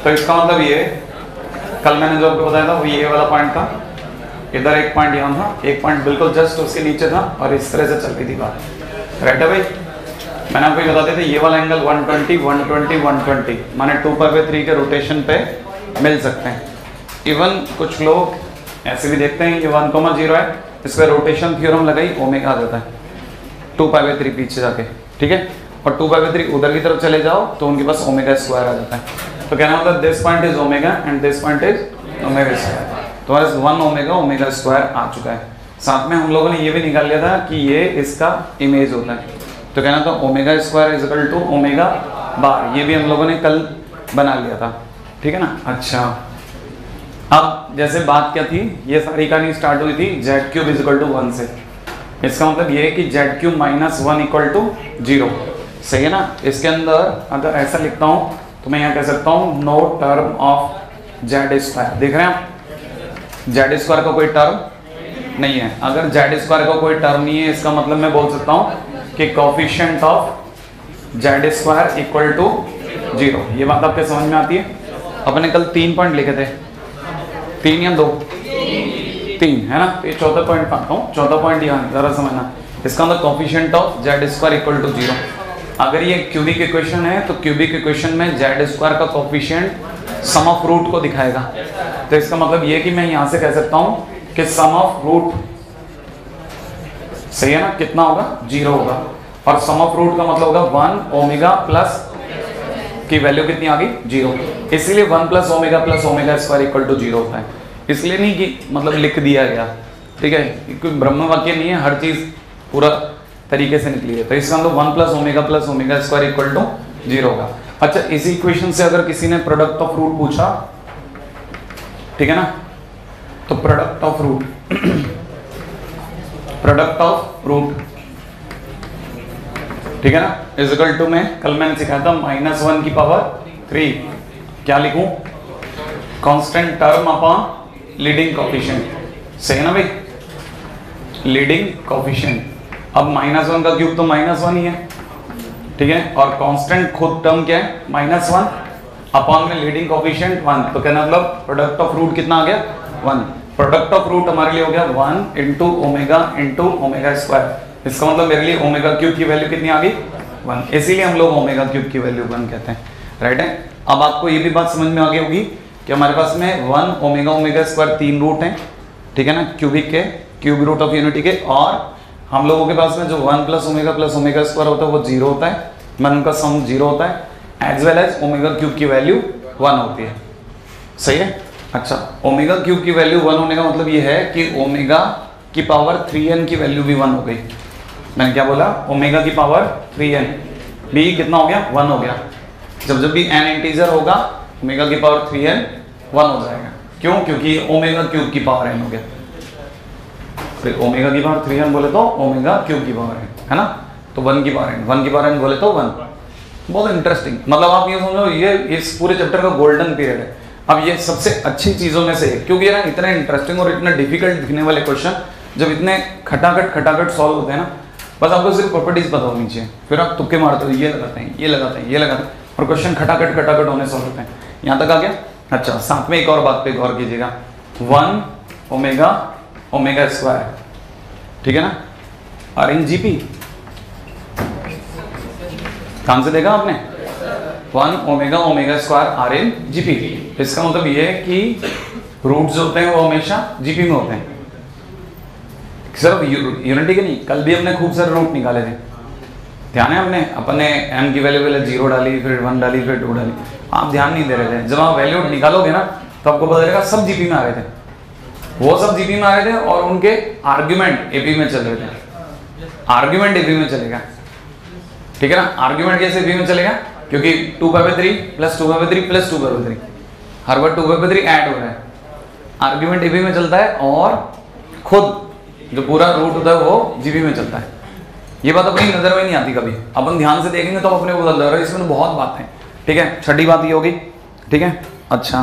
तो इसका मतलब ये, कल मैंने जो आपको बताया था वो ये वाला पॉइंट था, इधर एक पॉइंट यहाँ था, एक पॉइंट बिल्कुल जस्ट उसके नीचे था, और इस तरह से चल रही थी बात। राइट है भाई। मैंने आपको बताते थे ये वाला एंगल 120 120 120 माने 2π/3 के रोटेशन पे मिल सकते हैं। इवन कुछ लोग ऐसे भी देखते हैं, ये 1,0 है, इस पर रोटेशन थ्योरम लगाई, ओमेगा आ जाता है 2π/3 पीछे जाके, ठीक है, और 2π/3 उधर की तरफ चले जाओ तो उनके पास ओमेगा स्क्वायर आ जाता है। तो कहना मतलब this point is omega and this point is omega square, तो हमारे 1 ओमेगा स्क्वायर आ चुका है। साथ में हम लोगों ने ये भी निकाल लिया था कि ये इसका इमेज होता है, तो कहना था omega square is equal to omega bar, ये भी हम लोगों ने कल बना लिया था, ठीक है ना। अच्छा, अब जैसे बात क्या थी, ये सारी कहानी स्टार्ट हुई थी z³ इज इक्वल टू 1 से। इसका मतलब ये है कि z³ - 1 इक्वल टू 0, सही है ना। इसके अंदर अगर ऐसा लिखता हूँ तो मैं यहाँ कह सकता हूँ नो टर्म ऑफ z²। देख रहे हैं आप, z² का कोई टर्म नहीं है। अगर z² का कोई टर्म नहीं है, इसका मतलब मैं बोल सकता हूँ कि coefficient of z² equal to 0। ये बात आपके समझ में आती है। अपने कल 3 पॉइंट लिखे थे, 3 या 2, 3 है ना। तो ये चौथा पॉइंट पाता हूँ, चौथा पॉइंट यहाँ जरा समझना। इसका मतलब coefficient of z² equal to 0। अगर ये क्यूबिक इक्वेशन है तो क्यूबिक इक्वेशन में z² का कोफिशिएंट सम ऑफ रूट को दिखाएगा। तो इसका मतलब ये कि मैं यहाँ से कह सकता हूँ कि सम ऑफ रूट, सही है ना, कितना होगा, 0 होगा। और सम ऑफ रूट का मतलब होगा 1 ओमेगा प्लस की वैल्यू कितनी आ गई, 0। इसीलिए 1 + ओमेगा + ओमेगा² इक्वल टू 0 होता है। इसलिए नहीं कि मतलब लिख दिया गया, ठीक है, कोई ब्रह्म वाक्य नहीं है, हर चीज पूरा तरीके से निकली है। तो इसका मतलब 1 + ओमेगा + ओमेगा² इक्वल टू 0 होगा। अच्छा, इसी इक्वेशन से अगर किसी ने प्रोडक्ट ऑफ रूट पूछा, ठीक है ना, तो product of root product of root, ठीक है ना, इज इक्वल टू, में कल मैंने सिखाया था -1 की पावर 3, क्या लिखूं, constant term upon leading coefficient, सही है ना भाई, लीडिंग कोफिशिएंट। अब -1 का क्यूब तो -1 ही है, ठीक है, और कांस्टेंट खुद टर्म क्या है, -1 अपॉन में लीडिंग कोफिशिएंट 1, तो कहना मतलब प्रोडक्ट ऑफ रूट कितना आ गया, 1। प्रोडक्ट ऑफ रूट हमारे लिए हो गया 1 × ओमेगा × इसका मतलब मेरे लिए ओमेगा³ की वैल्यू कितनी आ गई, 1। इसीलिए हम लोग ओमेगा³ की वैल्यू 1 कहते हैं। राइट है। अब आपको ये भी बात समझ में आ गई होगी कि हमारे पास में 1 ओमेगा² 3 रूट हैं, ठीक है ना, क्यूबिक के, क्यूब रूट ऑफ यूनिटी के, और हम लोगों के पास में जो 1 + ओमेगा + ओमेगा² होता है वो 0 होता है, मतलब उनका सम 0 होता है, एज वेल एज ओमेगा³ की वैल्यू 1 होती है, सही है। अच्छा, ओमेगा³ की वैल्यू 1 होने का मतलब ये है कि ओमेगा की पावर 3n की वैल्यू भी 1 हो गई। मैंने क्या बोला, ओमेगा की पावर 3n भी कितना हो गया, 1 हो गया। जब भी n इंटीजर होगा, ओमेगा की पावर 3n 1 हो जाएगा। क्यों, क्योंकि ओमेगा³ की पावर n हो गया। फिर ओमेगा की पावर 3n बोले तो ओमेगा³ की पावर है ना, तो 1 की पावर n, 1 की पावर n बोले तो 1। बहुत इंटरेस्टिंग, मतलब आप ये समझो, ये इस पूरे चैप्टर का गोल्डन पीरियड है। अब ये सबसे अच्छी चीजों में से, क्योंकि ये ना इतने इंटरेस्टिंग और इतना डिफिकल्ट दिखने वाले क्वेश्चन जब इतने खटाखट सॉल्व होते हैं ना, बस आपको सिर्फ प्रॉपर्टीज पता होनी चाहिए, फिर आप तुक्के मारते हो, ये लगाते हैं, ये लगाते हैं, ये लगाते हैं, और क्वेश्चन खटाखट होने सॉल्व होते हैं। यहाँ तक आ गया। अच्छा, साथ में एक और बात पे गौर कीजिएगा, 1 ओमेगा² ठीक है ना, और इन जीपी कहां से देखा आपने, 1 ओमेगा² आर इन जीपी। इसका मतलब ये है कि रूट्स होते हैं वो हमेशा जीपी में होते हैं, सिर्फ यूनिटी के नहीं। कल भी हमने खूब सारे रूट निकाले थे, ध्यान है, अपने m की वैल्यू पहले 0 डाली, फिर 1 डाली, फिर 2 डाली, आप ध्यान नहीं दे रहे थे। जब आप वैल्यू निकालोगे ना तो आपको पता चलेगा सब जीपी में आ रहे थे, वो सब जीपी में आ रहे थे, और उनके आर्ग्यूमेंट एपी में चल रहे थे। आर्ग्यूमेंट एपी में चलेगा, ठीक है ना। आर्ग्यूमेंट कैसे एपी में चलेगा, क्योंकि 2π/3 + 2π/3 + 2π/3 हर बार 2π/3 ऐड हो रहा है, आर्ग्यूमेंट एपी में चलता है, और खुद जो पूरा रूट होता है वो जीपी में चलता है। ये बात अपनी नजर में नहीं आती कभी, अपन ध्यान से देखेंगे तो अपने को बदल रहा है, इसमें बहुत बात है, ठीक है। छठी बात ये होगी, ठीक है। अच्छा,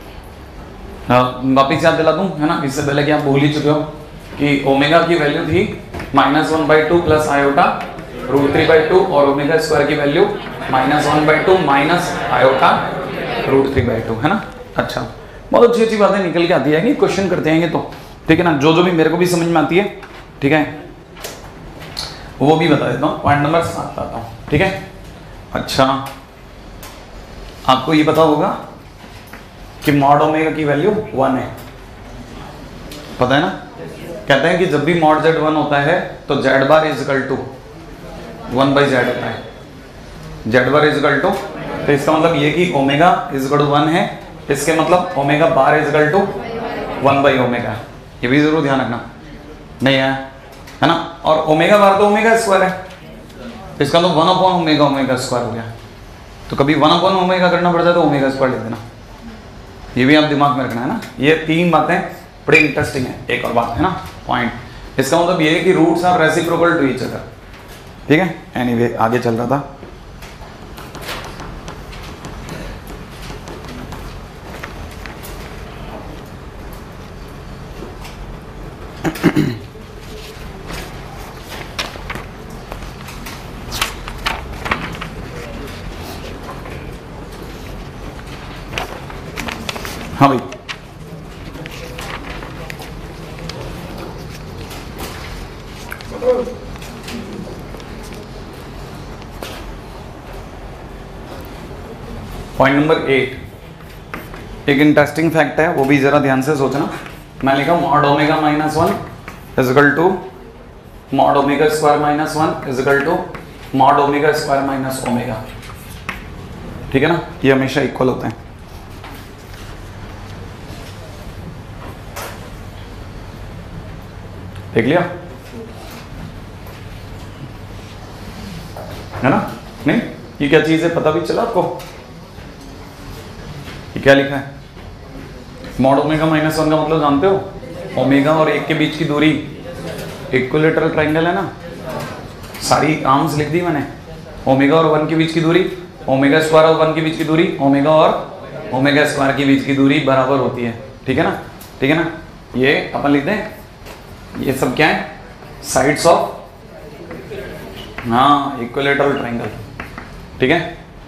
वापिस याद दिला दूं, है ना, इससे पहले कि आप भूल ही चुके हो कि ओमेगा की वैल्यू थी -1/2 + आयोटा √3/2, और ओमेगा² की वैल्यू -1/2 - आयोटा √3/2 है ना। अच्छा, बहुत अच्छी अच्छी बातें निकल के आती है, क्वेश्चन करते हैं तो, ठीक है ना। जो जो भी मेरे को भी समझ में आती है, ठीक है, वो भी बता देता हूँ। पॉइंट नंबर 7 आता हूँ, ठीक है। अच्छा, आपको ये पता होगा कि मॉड ओमेगा की वैल्यू 1 है, पता है ना। कहते हैं कि जब भी मॉड z 1 होता है तो z bar is equal to 1/z होता है। z bar is equal to, तो इसका मतलब ये कि ओमेगा इज इक्वल टू 1 है, इसके मतलब omega bar is equal to 1/ओमेगा। ये भी जरूर ध्यान रखना, नहीं है ना। और ओमेगा बार तो ओमेगा स्क्वायर है, इसका तो 1/ओमेगा ओमेगा स्क्वायर हो गया। तो कभी 1/ओमेगा करना पड़ता है तो ओमेगा स्क्वायर लिख देना, ये भी आप दिमाग में रखना है ना। ये 3 बातें बड़ी इंटरेस्टिंग है। एक और बात है ना, पॉइंट, इसका मतलब ये है कि roots are reciprocal to each other, ठीक है। एनीवे, आगे चल रहा था। हाँ भाई, पॉइंट नंबर 8, एक इंटरेस्टिंग फैक्ट है, वो भी जरा ध्यान से सोचना। मैं लिखा mod omega -1 is equal to mod omega square -1 is equal to mod omega square minus omega, ठीक है ना। ये हमेशा इक्वल होते हैं। देख लिया है ना। नहीं, ये क्या चीज है पता भी चला आपको? ये क्या लिखा है? मॉड ओमेगा -1 का मतलब जानते हो? ओमेगा और 1 के बीच की दूरी, इक्विलेटरल ट्रायंगल है ना। सारी आर्म्स लिख दी मैंने। ओमेगा और 1 के बीच की दूरी, ओमेगा स्क्वायर और 1 के बीच की दूरी, ओमेगा और ओमेगा स्क्वायर के बीच की दूरी बराबर होती है, ठीक है ना। ठीक है ना, ये अपन लिख दें। ये सब क्या है? साइड्स ऑफ, हाँ, इक्विलेटरल ट्रायंगल, ठीक है।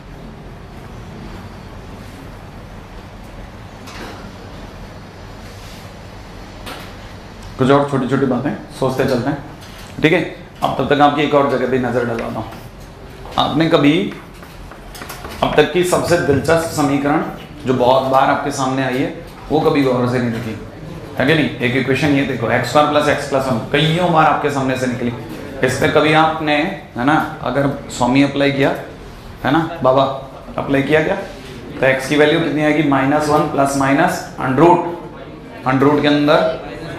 कुछ और छोटी छोटी बातें सोचते चलते हैं, ठीक है। अब तब तक आपकी एक और जगह भी नजर डलवाता हूँ। आपने कभी अब तक की सबसे दिलचस्प समीकरण जो बहुत बार आपके सामने आई है, वो कभी गौर से नहीं देखी है कि नहीं? एक इक्वेशन ये देखो, x² + x + 1 कईयों बार आपके सामने से निकली। इस पर कभी आपने, है ना, अगर स्वामी अप्लाई किया है ना, बाबा अप्लाई किया क्या, तो x की वैल्यू कितनी आएगी? -1 प्लस माइनस अंडर रूट के अंदर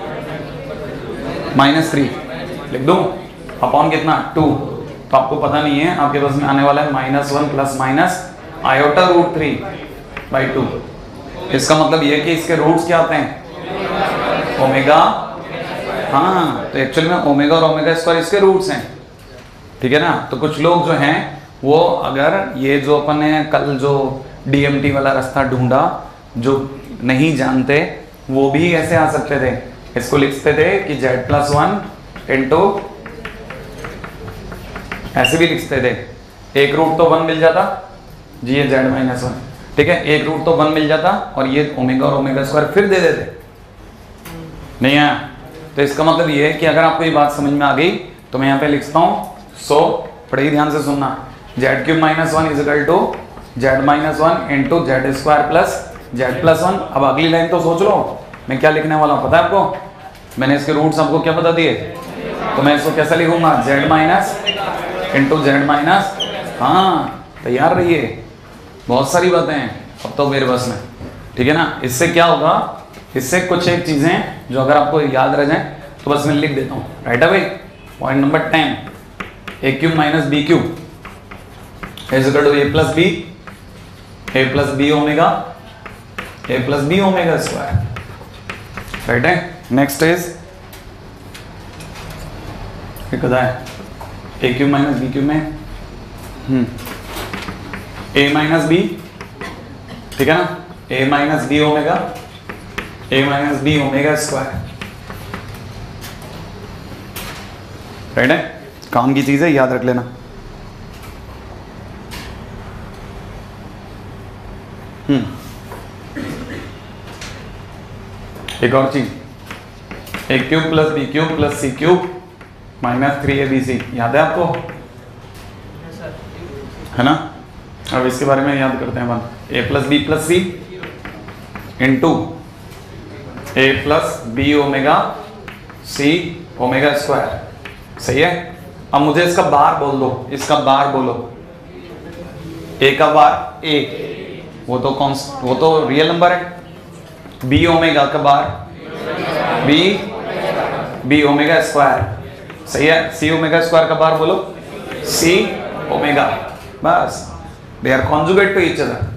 -3 लिख दूं, अपॉन कितना? 2। तो आपको पता नहीं है, आपके पास में आने वाला है -1 प्लस माइनस आयोटा √3/2। इसका मतलब ये है कि इसके रूट्स क्या आते हैं? ओमेगा, हाँ, तो एक्चुअली में ओमेगा और ओमेगा स्क्वायर इसके रूट्स हैं, ठीक है ना। तो कुछ लोग जो हैं वो, अगर ये जो अपन ने कल जो DMT वाला रास्ता ढूंढा, जो नहीं जानते, वो भी ऐसे आ सकते थे। इसको लिखते थे कि z+1 इंटू, ऐसे भी लिखते थे। एक रूट तो 1 मिल जाता जी, ये z-1, ठीक है। एक रूट तो 1 मिल जाता और ये ओमेगा और ओमेगा स्क्वायर फिर दे देते, नहीं है। तो इसका मतलब ये है कि अगर आपको ये बात समझ में आ गई तो मैं यहाँ पे लिखता हूँ। सो बड़े ध्यान से सुनना, z³ - 1 is equal to z-1 into z² plus z+1। अब अगली लाइन तो सोच लो मैं क्या लिखने वाला हूँ, पता है आपको? मैंने इसके रूट्स आपको क्या बता दिए, तो मैं इसको कैसा लिखूंगा? z- इंटू z-, हाँ, तैयार रहिए, बहुत सारी बातें हैं अब तो मेरे बस में, ठीक है ना। इससे क्या होगा, इससे कुछ एक चीजें जो अगर आपको याद रह जाए तो बस मैं लिख देता हूँ, राइट है भाई। Point number 10, a³ - b³ is equal to a plus b omega square, right है। नेक्स्ट इज कदा है a³ - b³ में a - b, ठीक है ना, a - b omega square, right है। काम की चीज है, याद रख लेना। एक और चीज, A cube plus B cube plus C cube minus 3abc, याद है आपको? है ना? अब इसके बारे में याद करते हैं अपन। A plus B plus C into A plus B omega C omega square, सही है? अब मुझे इसका बार बोल दो, इसका बार बोलो। ए का बार ए, वो तो रियल नंबर है। बी ओमेगा का बार बी ओमेगा स्क्वायर, सही है? सी ओमेगा स्क्वायर का बार बोलो सी ओमेगा, बस। They are conjugate to each other.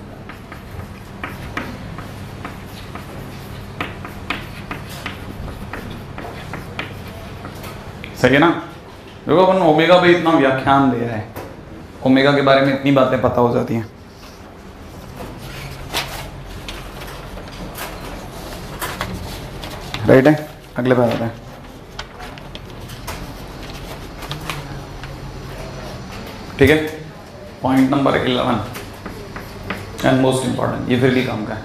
सही है ना? देखो अपन ओमेगा पे इतना व्याख्यान दे रहे हैं, ओमेगा के बारे में इतनी बातें पता हो जाती हैं। राइट है? अगले पे आते हैं। ठीक है, point number 11 and most important, ये फिर भी काम का है।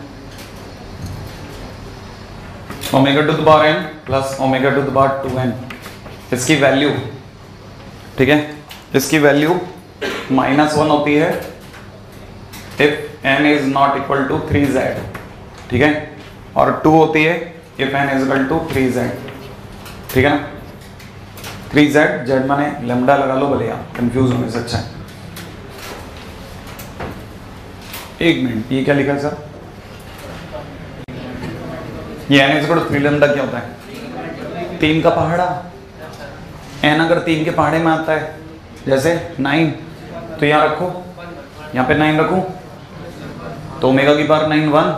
Omega to the power n plus omega to the power 2n, इसकी वैल्यू, ठीक है, इसकी वैल्यू -1 होती है if n is not equal to 3z, ठीक है, और 2 होती है if n is equal to 3z, ठीक है ना? 3z, z माने लैम्डा लगा लो भले, आप कंफ्यूज होने से अच्छा है। एक मिनट, ये क्या लिखा है सर? ये n is equal to 3 lambda क्या होता है? 3 का पहाड़ा। n अगर 3 के पहाड़े में आता है, जैसे 9, तो यहाँ रखो, यहाँ पे 9 रखूं तो ओमेगा की पावर 9 1,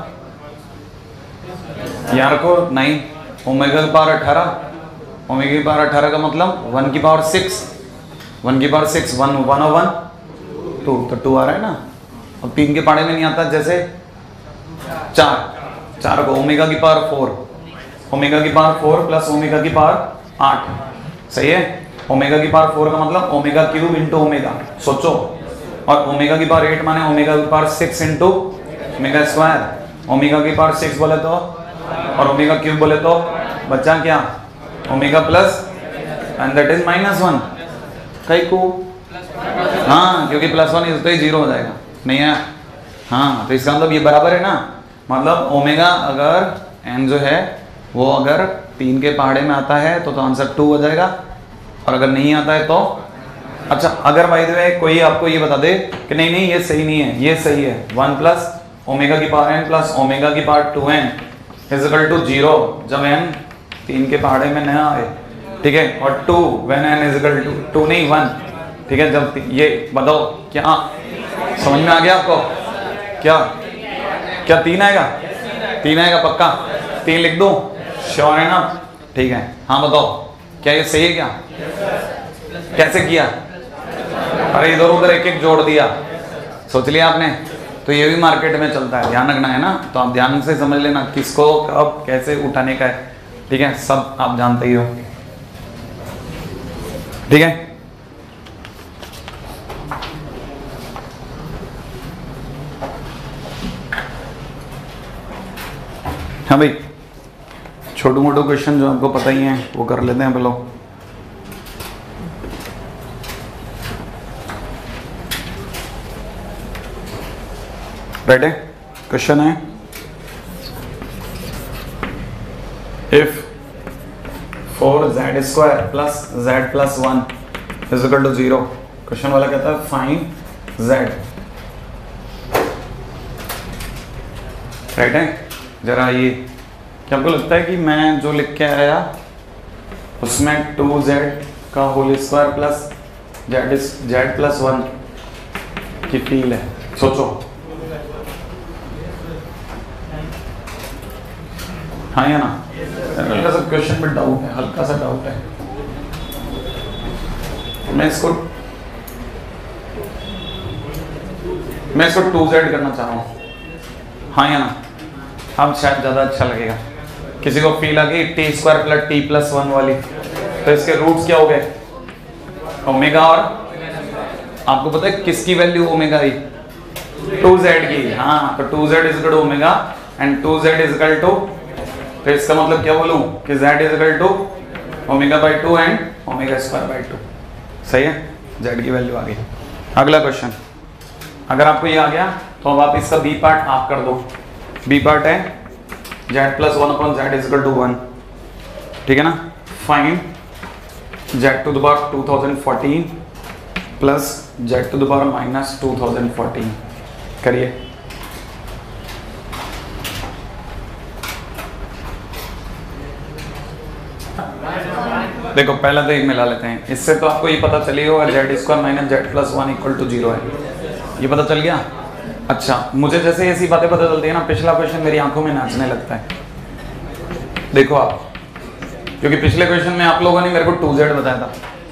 यहाँ रखो 9, ओमेगा की पावर 18, ओमेगा की पावर 18 का मतलब 1 की पावर 6, 1 की पावर 6, 1 1 और 1 2, तो 2 आ रहा है ना? अब 3 के पहाड़े में नहीं आता, जैसे 4 को ओमेगा की पावर 4, ओमेगा की पावर 4 प्लस ओमेगा की पावर 8, सही है? ओमेगा की पावर 4 का मतलब ओमेगा क्यूब इंटू ओमेगा, सोचो, और ओमेगा की पावर 8 माने ओमेगा की power 6 into omega square. Omega की पावर 6 बोले तो, और ओमेगा क्यूब बोले तो बच्चा क्या? Omega plus, and that is -1। कई को, हाँ, क्योंकि +1 इस तो 0 हो जाएगा, नहीं है? हाँ, तो इसका मतलब ये बराबर है ना? मतलब ओमेगा अगर n जो है वो अगर 3 के पहाड़े में आता है तो आंसर 2 हो जाएगा, और अगर नहीं आता है तो, अच्छा, अगर बाय द वे कोई आपको ये बता दे कि नहीं नहीं ये सही नहीं है, ये सही है, 1 प्लस ओमेगा की पावर n प्लस ओमेगा की power 2n is equal to 0 जब n 3 के पहाड़े में न आए, ठीक है, और 2 when n is equal to 2 नहीं 1, ठीक है, जब ये बताओ क्या समझ में आ गया आपको? क्या 3 आएगा? 3 आएगा पक्का? 3 लिख दो, श्योर है ना? ठीक है, हाँ बताओ, क्या ये सही है? क्या कैसे किया? अरे इधर उधर एक एक जोड़ दिया, सोच लिया आपने? तो ये भी मार्केट में चलता है, ध्यान रखना है ना? तो आप ध्यान से समझ लेना किसको कब कैसे उठाने का है, ठीक है, सब आप जानते ही हो, ठीक है? हाँ भाई, छोटू मोटू क्वेश्चन जो आपको पता ही हैं वो कर लेते हैं पहले। राइट है? क्वेश्चन है, if 4z square plus z plus 1 is equal to 0, question वाला कहता है फाइंड z। राइट है? जरा ये क्या आपको लगता है कि मैं जो लिख के आया उसमें 2z का whole square plus z plus 1 की फील है? सोचो, हाँ या ना? हल्का सा क्वेश्चन में डाउट है, हल्का सा डाउट है। मैं इसको 2z करना चाह रहा हूँ, हाँ या ना? अब शायद ज़्यादा अच्छा लगेगा। किसी को फील आ गई T square plus T plus 1 वाली, तो इसके रूट्स क्या हो गए? ओमेगा, और आपको पता है किसकी वैल्यू ओमेगा आई? 2z की, हाँ तो 2z is equal to omega and 2z is equal to, तो इसका मतलब क्या बोलूं कि z is equal to omega by 2 and omega square by 2। सही है, z की वैल्यू आ गई। अगला क्वेश्चन, अगर आपको ये आ गया तो अब आप इसका बी पार्ट आप कर दो। बी पार्ट है z plus 1 upon z is equal to 1, ठीक है ना। Find z to the power 2014 plus z to the power minus 2014, करिए। देखो पहला तो एक मिला लेते हैं, इससे तो आपको ये पता चली होगा Z square minus Z plus 1 equal to 0 है, ये पता चल गया। अच्छा, मुझे जैसे ऐसी बातें पता चलती है ना, पिछला क्वेश्चन मेरी आंखों में नाचने लगता है। देखो आप, क्योंकि पिछले क्वेश्चन में आप लोगों ने मेरे को 2z बताया था,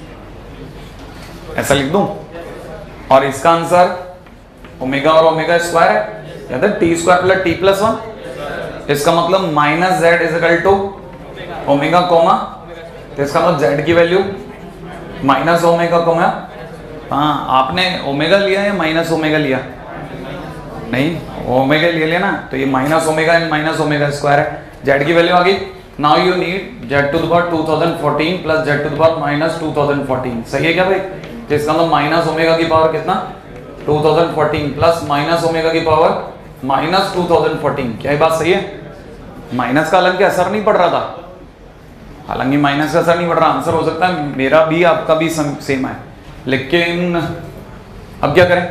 ऐसा लिख दूं, और इसका आंसर ओमेगा और ओमेगा स्क्वायर है, या तो T square plus T plus 1, इसका मतलब minus Z is equal to omega comma, तो इसका मतलब z की वैल्यू माइनस ओमेगा कोमा। हाँ, आपने ओमेगा लिया या माइनस ओमेगा लिया? नहीं, ओमेगा ले लिया ना, तो ये minus omega and minus omega square है। z की वैल्यू आ गई। Now you need z to the power 2014 plus z to the power minus 2014। सही है क्या भाई? तो इसका मतलब माइनस ओमेगा की पावर कितना, 2014 प्लस माइनस ओमेगा की पावर माइनस 2014। क्या ये बात सही है? माइनस का अलग असर नहीं पड़ रहा था, हालांकि माइनस का असर नहीं पड़ रहा, आंसर हो सकता है मेरा भी आपका भी सेम है, लेकिन अब क्या करें?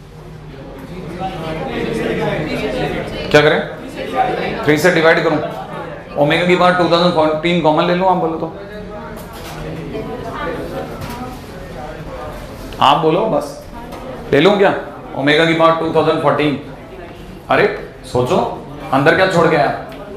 क्या करें? 3 से डिवाइड करूं, ओमेगा की पावर 2014 कॉमन ले लूं, आप बोलो तो, आप बोलो बस, ले लूं क्या ओमेगा की पावर 2014? अरे सोचो, अंदर क्या छोड़ गया?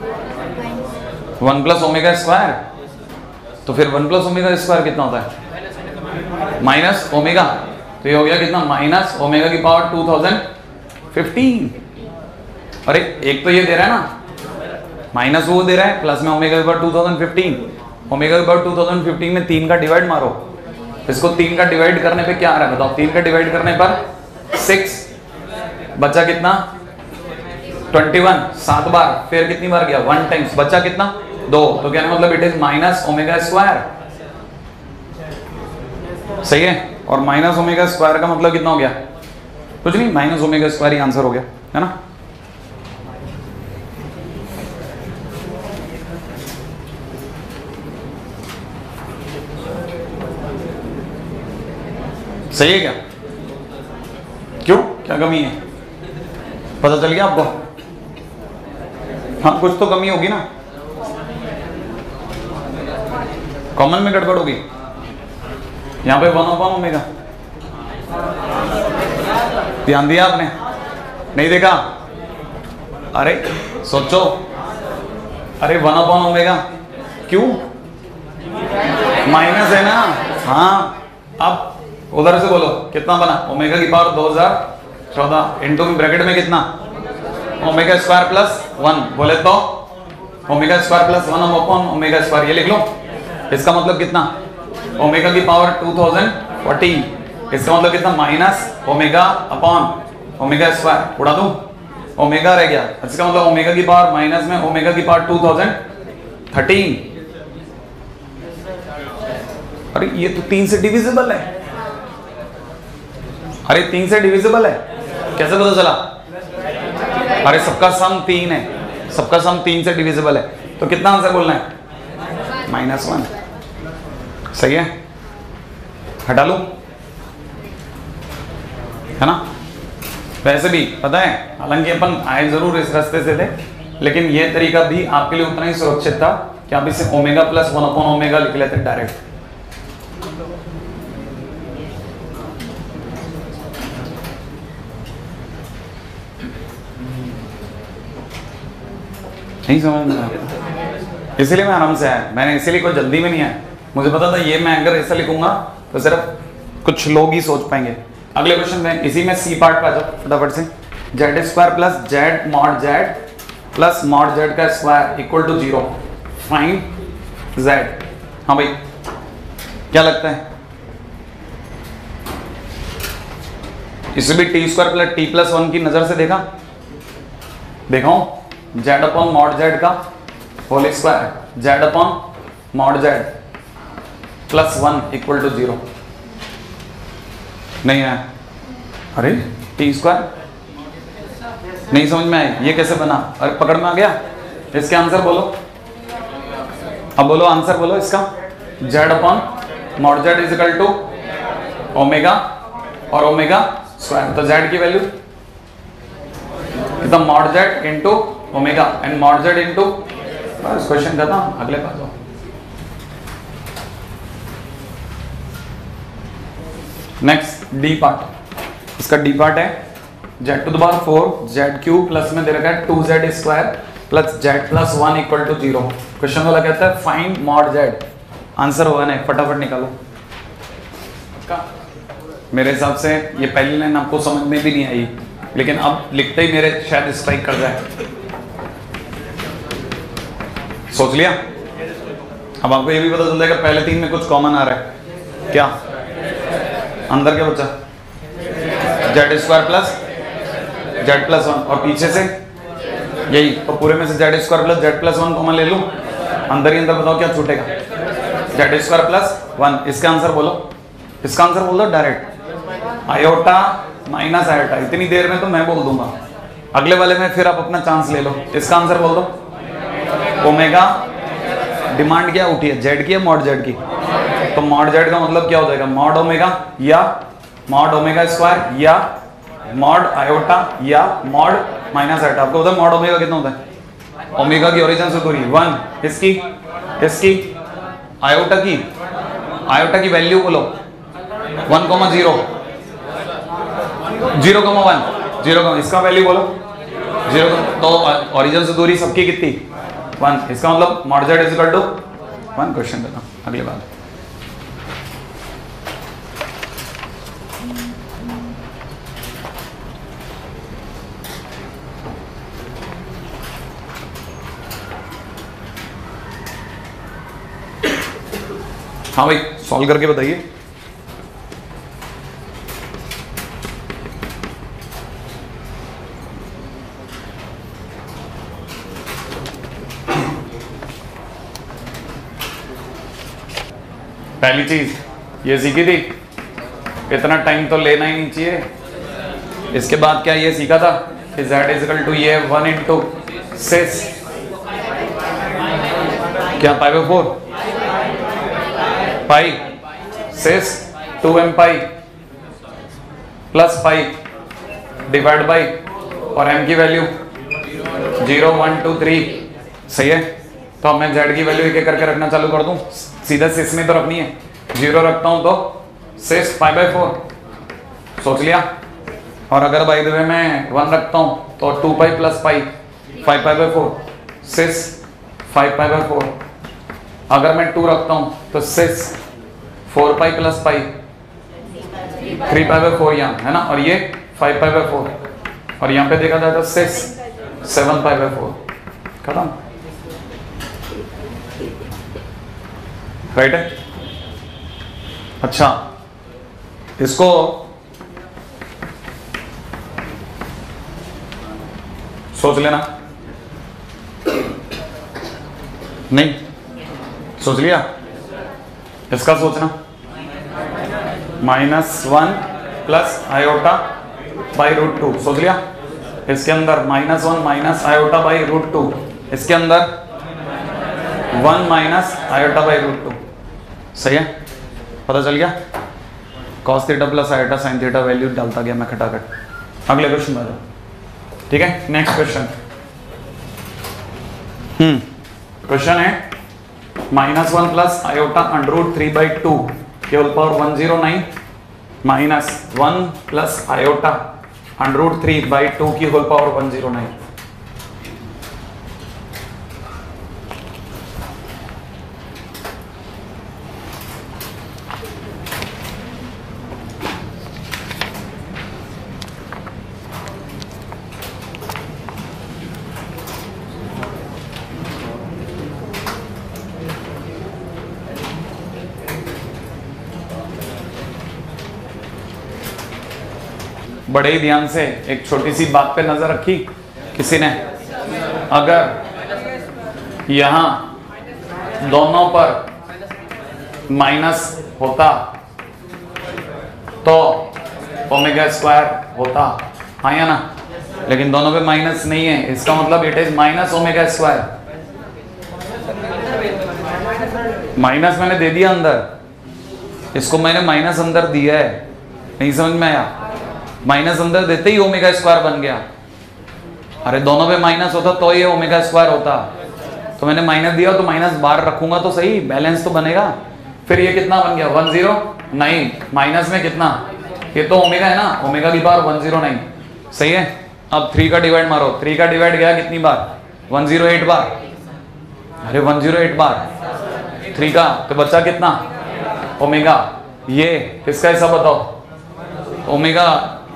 1 प्लस ओमेगा स्क्वायर, तो फिर 1 प्लस ओमेगा स्क्वायर कितना होता है? माइनस ओमेगा, तो ये हो गया कितना, माइनस ओमेगा की पावर 2015। अरे एक तो ये दे रहा है ना, माइनस वो दे रहा है, प्लस में ओमेगा की पावर 2015। ओमेगा की पावर 2015 में 3 का डिवाइड मारो, इसको 3 का डिवाइड करने पे क्या आ रहा है बताओ? 3 का डिवाइड करने पर 6, बचा कितना, 21, 7 बार, फिर कितनी बार गया, 1 टाइम्स, बचा कितना, 2। तो कहने मतलब it is minus omega square. सही है, और माइनस ओमेगा स्क्वायर का मतलब कितना हो गया? कुछ नहीं, माइनस ओमेगा स्क्वायर ही आंसर हो गया, है ना। सही है क्या? क्यों, क्या कमी है? पता चल गया आपको? हाँ, कुछ तो कमी होगी ना, कॉमन में गड़बड़ होगी। यहां पे 1 अपॉन ओमेगा, ध्यान दिया आपने? नहीं देखा? अरे सोचो, अरे 1 अपॉन ओमेगा, क्यों? माइनस है ना। हाँ, अब उधर से बोलो कितना बना, ओमेगा की पावर 2014 इंटू में ब्रैकेट में कितना, ओमेगा स्क्वायर प्लस 1, बोले तो omega square plus 1 upon omega square, ये लिख लो। इसका मतलब कितना, ओमेगा की पावर 2014, इसका मतलब कितना, minus omega upon omega square, उड़ा दूं, ओमेगा रह गया, इसका मतलब ओमेगा की पावर माइनस में ओमेगा की पावर 2013। अरे ये तो 3 से डिविजिबल है, अरे 3 से डिविजिबल है, कैसे पता चला? अरे सबका सम 3 है, सबका सम 3 से डिविजिबल है, तो कितना आंसर बोलना है, -1। सही है, हटा लूं, है ना। वैसे भी पता है, हालांकि अपन आए जरूर इस रास्ते से थे, लेकिन ये तरीका भी आपके लिए उतना ही सुरक्षित था कि आप इसे ओमेगा प्लस 1 अपॉन ओमेगा लिख लेते डायरेक्ट। नहीं समझ में आया, इसीलिए मैं आराम से आया, मैंने इसीलिए कोई जल्दी में नहीं आया, मुझे पता था ये मैं अगर ऐसा लिखूंगा तो सिर्फ कुछ लोग ही सोच पाएंगे। अगले क्वेश्चन में इसी में सी पार्ट पे आ जाओ फटाफट से। Z square plus Z mod Z plus mod Z का square equal to 0, find Z. हाँ भाई, क्या लगता है? इसे भी T square plus T plus one की नजर से देखा हूं, जेड अपॉन मॉड जेड का whole square, Z upon mod Z plus 1 equal to 0 नहीं है। अरे टी स्क्वायर नहीं समझ में आए, ये कैसे बना? अरे पकड़ में आ गया। इसके आंसर बोलो, अब बोलो आंसर बोलो इसका। Z upon mod Z is equal to omega और ओमेगा स्क्वायर, तो जेड की वैल्यू कितना, mod Z into omega and mod Z into, बस क्वेश्चन खत्म, अगले पास जाओ। नेक्स्ट डी पार्ट, इसका डी पार्ट है Z to the power 4 Z cube plus में दे रखा है 2z square plus Z plus 1 equal to 0। Question वाला कहता है फाइंड मॉड जेड, आंसर होगा नहीं, फटाफट निकालो। मेरे हिसाब से ये पहली लाइन आपको समझ में भी नहीं आई, लेकिन अब लिखते ही मेरे शायद स्ट्राइक कर जाए। सोच लिया? अब आपको ये भी पता चल जाएगा पहले 3 में कुछ कॉमन आ रहा है। क्या अंदर क्या बचा? Z square plus Z plus 1 और पीछे से यही, तो पूरे में से Z square plus Z plus 1 common ले लूं, अंदर ही अंदर बताओ क्या छूटेगा? Z square plus 1। इसका आंसर बोलो, इसका आंसर बोल दो डायरेक्ट, आयोटा माइनस आयोटा। इतनी देर में तो मैं बोल दूंगा, अगले वाले में फिर आप अपना चांस ले लो। इसका आंसर बोल दो, ओमेगा डिमांड क्या उठी है, जेड की है मॉड जेड की, तो मॉड जेड का मतलब क्या हो जाएगा, मॉड ओमेगा या मॉड ओमेगा स्क्वायर या मॉड आयोटा या मॉड माइनस आयोटा। आपको पता है मॉड ओमेगा कितना होता है? ओमेगा की ओरिजिन से दूरी 1, इसकी आयोटा की वैल्यू बोलो 1,0 0,1 इसका वैल्यू बोलो 0, तो ओरिजिन से दूरी सबकी कितनी 1, इसका मतलब mod Z is equal to 1। Question देना अगली बात। हाँ भाई सॉल्व करके बताइए। पहली चीज ये सीखी थी, इतना टाइम तो लेना ही नहीं चाहिए। इसके बाद क्या ये सीखा था कि z इज इक्वल टू ये 1 इंटू सिस क्या π/4 pi cis 2m pi plus pi divide by, और m की वैल्यू 0 1 2 3। सही है, तो अब मैं z की वैल्यू एक एक करके रखना चालू कर दूं, सीधा सिस में तो रखनी है। 0 रखता हूं तो सिस π/4, सोच लिया। और अगर बाय द वे मैं 1 रखता हूं तो 2 पाई प्लस पाई 5 π/4 सिस 5 π/4। अगर मैं 2 रखता हूं तो सिस 4 पाई प्लस पाई 3 π/4 यहाँ है ना, और ये 5 π/4, और यहाँ पे देखा जाए तो सिस 7 π/4। खत्म, राइट है। अच्छा इसको सोच लेना, नहीं सोच लिया? इसका सोचना -1 प्लस आयोटा बाई √2, सोच लिया? इसके अंदर -1 माइनस आयोटा बाई √2, इसके अंदर 1 माइनस आयोटा बाई √2। सही है, पता चल गया? cos theta plus iota sin theta value डालता गया मैं खटाखट। अगले क्वेश्चन में जाओ, ठीक है। नेक्स्ट क्वेश्चन, क्वेश्चन है -1 प्लस आयोटा √3/2 के whole power 109 minus 1 plus iota √3/2 की होल पावर 109। बड़े ही ध्यान से एक छोटी सी बात पे नजर रखी किसी ने, अगर यहां दोनों पर माइनस होता तो ओमेगा स्क्वायर होता, हाँ या ना, लेकिन दोनों पे माइनस नहीं है, इसका मतलब it is minus omega square. Minus मैंने दे दिया अंदर, इसको मैंने माइनस अंदर दिया है, नहीं समझ में आया? माइनस अंदर देते ही ओमेगा स्क्वायर बन गया। अरे दोनों पे माइनस होता तो ये ओमेगा स्क्वायर होता, तो मैंने माइनस दिया तो माइनस बाहर रखूंगा तो सही, बैलेंस तो बनेगा। फिर ये कितना बन गया 10 नहीं, माइनस में कितना, ये तो ओमेगा है ना, ओमेगा की पावर 109, सही है। अब 3 का डिवाइड मारो, 3 का डिवाइड गया कितनी बार, 108 बार। अरे 108 बार 3 का, तो बचा कितना ओमेगा। ये किसका हिस्सा बताओ, ओमेगा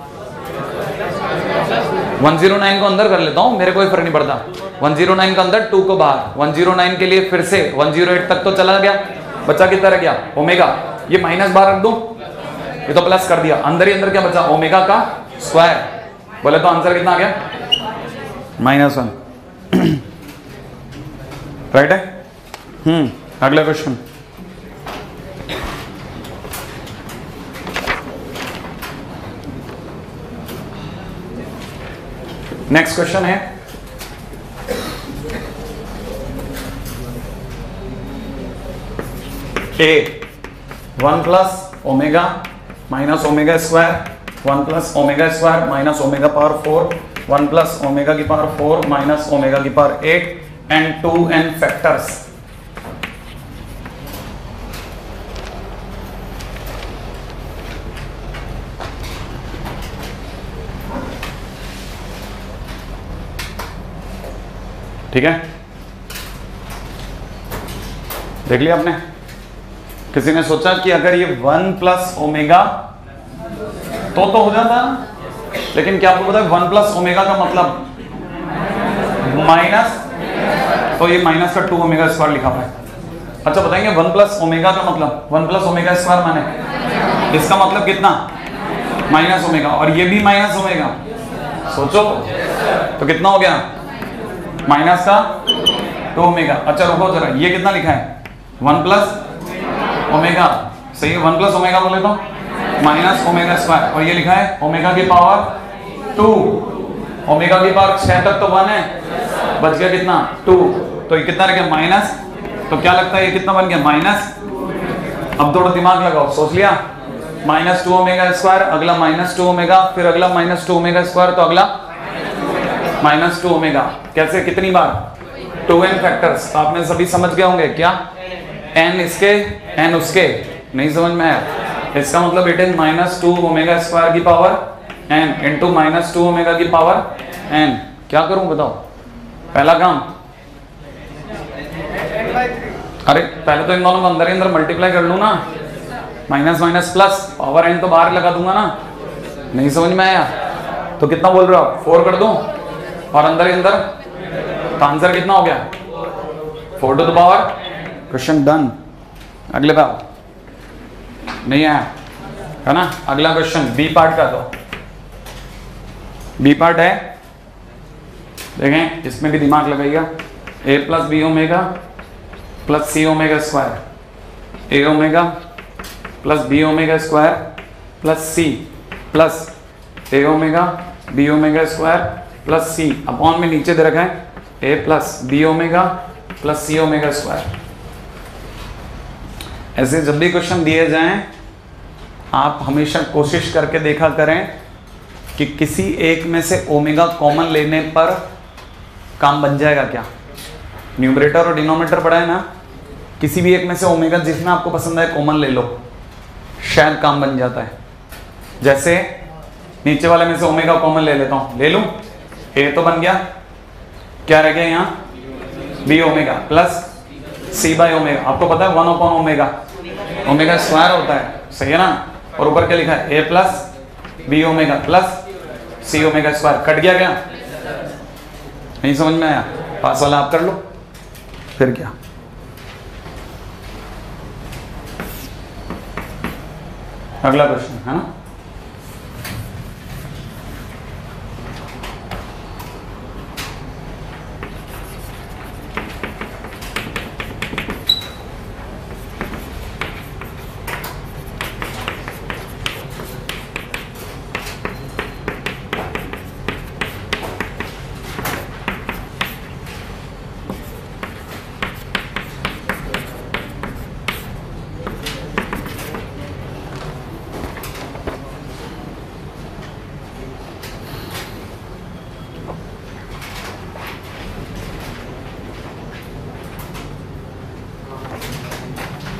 109 को अंदर कर लेता हूं, मेरे कोई फर्क नहीं पड़ता। 109 का अंदर 2 को बाहर, 109 के लिए फिर से 108 तक तो चला गया, बचा कितना रह गया ओमेगा। ये माइनस बाहर रख दूं, ये तो प्लस कर दिया, अंदर ही अंदर क्या बचा ओमेगा का स्क्वायर। बोले तो आंसर कितना आ गया -1, राइट है। अगला क्वेश्चन, नेक्स्ट क्वेश्चन है a 1 plus omega minus omega square, 1 plus omega square minus omega power 4, 1 plus omega की पावर 4 माइनस ओमेगा की पावर 8 एंड 2n फैक्टर्स। ठीक है, देख लिया आपने। किसी ने सोचा कि अगर ये 1 प्लस ओमेगा तो हो जाता, लेकिन क्या आपको पता है 1 प्लस ओमेगा का मतलब माइनस, तो ये माइनस का 2 ओमेगा स्क्वायर लिखा हुआ है। अच्छा बताएंगे 1 प्लस ओमेगा का मतलब, 1 प्लस ओमेगा स्क्वायर माने इसका मतलब कितना माइनस ओमेगा, और ये भी माइनस ओमेगा, सोचो तो कितना हो गया माइनस का 2 ओमेगा। अच्छा रुको जरा, ये कितना लिखा है 1 प्लस ओमेगा, सही है, 1 प्लस ओमेगा बोले तो माइनस ओमेगा स्क्वायर, और ये लिखा है ओमेगा की पावर 2, ओमेगा की पावर 6 तक तो 1 है, बच गया कितना 2, तो ये कितना रह गया माइनस, तो क्या लगता है ये कितना बन गया माइनस। अब थोड़ा दिमाग लगाओ, सोच लिया -2 ओमेगा स्क्वायर, अगला -2 ओमेगा, फिर अगला -2 ओमेगा स्क्वायर, तो अगला -2 ओमेगा, कैसे कितनी बार 2n फैक्टर्स। तो आपने सभी समझ गए होंगे क्या, n इसके n उसके, नहीं समझ में आया, इसका मतलब इट इज -2 ओमेगा स्क्वायर की पावर n इंटू -2 ओमेगा की पावर n। क्या करूं बताओ, पहला काम, अरे पहले तो इन दोनों को अंदर ही अंदर मल्टीप्लाई कर लूं ना, minus minus plus, power n तो बाहर लगा दूंगा ना, नहीं समझ में आया, तो कितना बोल रहे हो आप 4 कर दूं और अंदर ही अंदर, तो आंसर कितना हो गया 4 to the power, question done. अगले बार नहीं आया है ना, अगला क्वेश्चन बी पार्ट का, तो बी पार्ट है, देखें इसमें भी दिमाग लगाइएगा, a plus B omega plus C omega square, A omega plus B omega square plus C plus A omega B omega square plus C, upon में नीचे दे रखा है A plus B omega plus C omega square. ऐसे जब भी question दिए जाएं आप हमेशा कोशिश करके देखा करें कि किसी एक में से ओमेगा कॉमन लेने पर काम बन जाएगा क्या। न्यूमरेटर और डिनोमिनेटर पढ़ा है ना, किसी भी एक में से ओमेगा जिसमें आपको पसंद है कॉमन ले लो, शायद काम बन जाता है। जैसे नीचे वाले में से ओमेगा कॉमन ले लेता हूं, ले लूं, ए तो बन गया, क्या रह गया यहाँ B omega plus C by omega, आपको पता है 1 अपॉन ओमेगा, ओमेगा स्क्वायर होता है, सही है ना, और ऊपर क्या लिखा है A plus B omega plus C omega square, cut गया क्या, नहीं समझ में आया, पास वाला आप कर लो, फिर क्या। अगला प्रश्न है ना,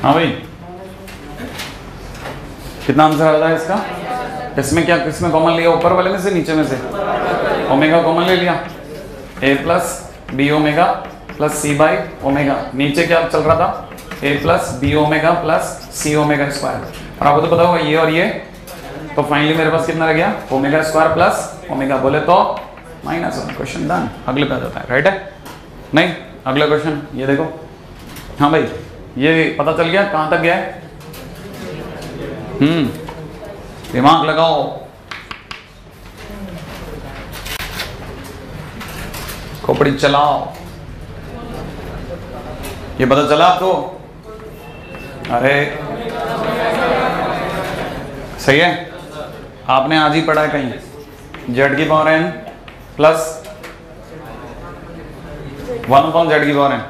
हाँ भाई, कितना आंसर आ रहा है इसका? इसमें क्या, किसमें कॉमन लिया? ऊपर वाले में से, नीचे में से? ओमेगा कॉमन ले लिया, a plus B omega plus C by omega. नीचे क्या चल रहा था? a plus B omega plus C omega square. और आपको तो पता होगा ये और ये, तो फाइनली मेरे पास कितना रह गया? ओमेगा स्क्वायर प्लस ओमेगा, बोले तो -1। Question done. अगले पे आ जाता है, राइट है? नहीं, अगला क्वेश्चन ये देखो। हाँ भाई, ये पता चल गया कहां तक गया है? दिमाग लगाओ। खोपड़ी चलाओ। ये पता चला आपको? अरे सही है, आपने आज ही पढ़ा है कहीं। जेड की पावर n प्लस 1/z की पावर n।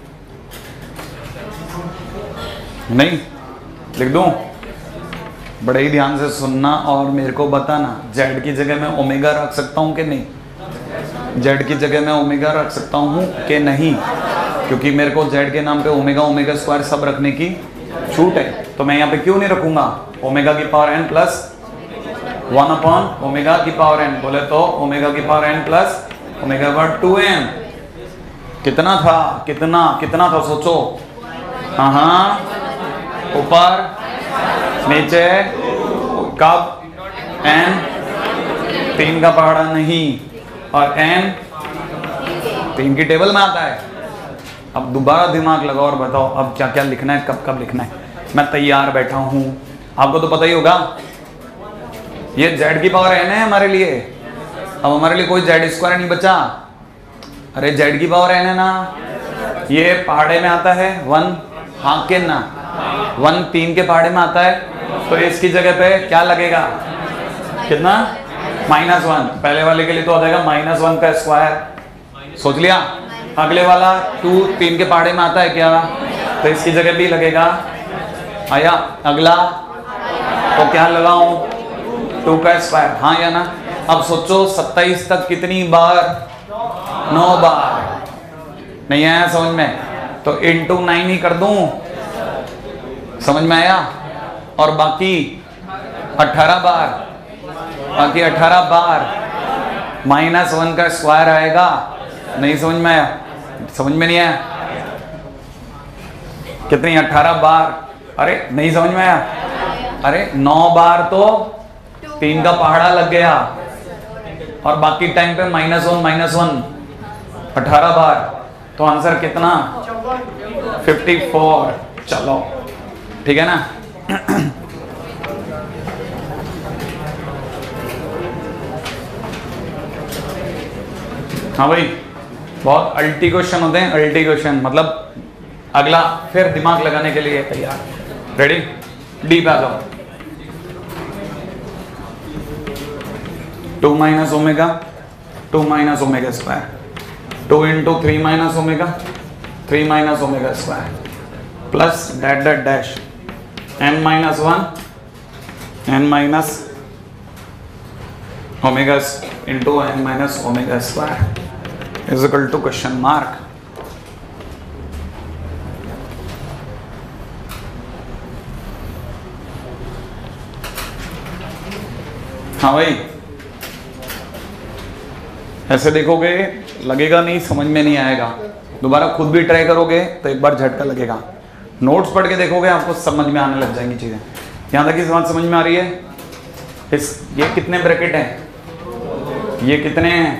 नहीं लिख दूं? बड़े ही ध्यान से सुनना और मेरे को बताना, जेड की जगह मैं ओमेगा रख सकता हूं कि नहीं? जेड की जगह मैं ओमेगा रख सकता हूं कि नहीं? क्योंकि मेरे को जेड के नाम पे ओमेगा, ओमेगा स्क्वायर सब रखने की छूट है, तो मैं यहाँ पे क्यों नहीं रखूंगा? ओमेगा की पावर n प्लस 1/ओमेगा की पावर n, बोले तो ओमेगा की पावर n प्लस ओमेगा पर 2m। कितना था? कितना था सोचो। हाँ, ऊपर नीचे, कब? n 3 का पहाड़ा नहीं, और n 3 की टेबल में आता है। अब दोबारा दिमाग लगाओ और बताओ अब क्या क्या लिखना है, कब कब लिखना है। मैं तैयार बैठा हूं, आपको तो पता ही होगा। ये z की पावर n है हमारे लिए। अब हमारे लिए कोई z स्क्वायर नहीं बचा। अरे z की पावर n है ना, ये पहाड़े में आता है 1, हाँ के ना? 1 3 के पहाड़े में आता है, तो इसकी जगह पे क्या लगेगा? कितना? -1। पहले वाले के लिए तो आ जाएगा -1 का स्क्वायर। सोच लिया? अगले वाला 2 3 के पहाड़े में आता है क्या? तो इसकी जगह भी लगेगा। आया अगला, तो क्या लगाऊं? 2 का स्क्वायर, हाँ या ना? अब सोचो 27 तक कितनी बार? 9 बार। नहीं आया समझ में? तो इंटू 9 ही कर दूं, समझ में आया? और बाकी 18 बार, बाकी 18 बार -1 का स्क्वायर आएगा। नहीं समझ में आया? समझ में नहीं आया? कितनी? 18 बार। अरे नहीं समझ में आया? अरे 9 बार तो 3 का पहाड़ा लग गया, और बाकी टाइम पे -1 18 बार, तो आंसर कितना? 54। चलो ठीक है ना? हाँ भाई, बहुत अल्टी क्वेश्चन होते हैं। अल्टी क्वेश्चन मतलब अगला फिर दिमाग लगाने के लिए तैयार। रेडी? डी पे आ जाओ। 2 - omega 2 - omega square, 2 × 3 - omega 3 - omega square, plus dot dot dash n - 1 n minus omega into n - omega square is equal to question mark. हाँ भाई, ऐसे देखोगे लगेगा नहीं, समझ में नहीं आएगा। दोबारा खुद भी ट्राई करोगे तो एक बार झटका लगेगा। नोट्स पढ़ के देखोगे आपको समझ में आने लग जाएंगी चीजें। यहां तक की समझ में आ रही है? ये कितने ब्रैकेट हैं? ये कितने हैं?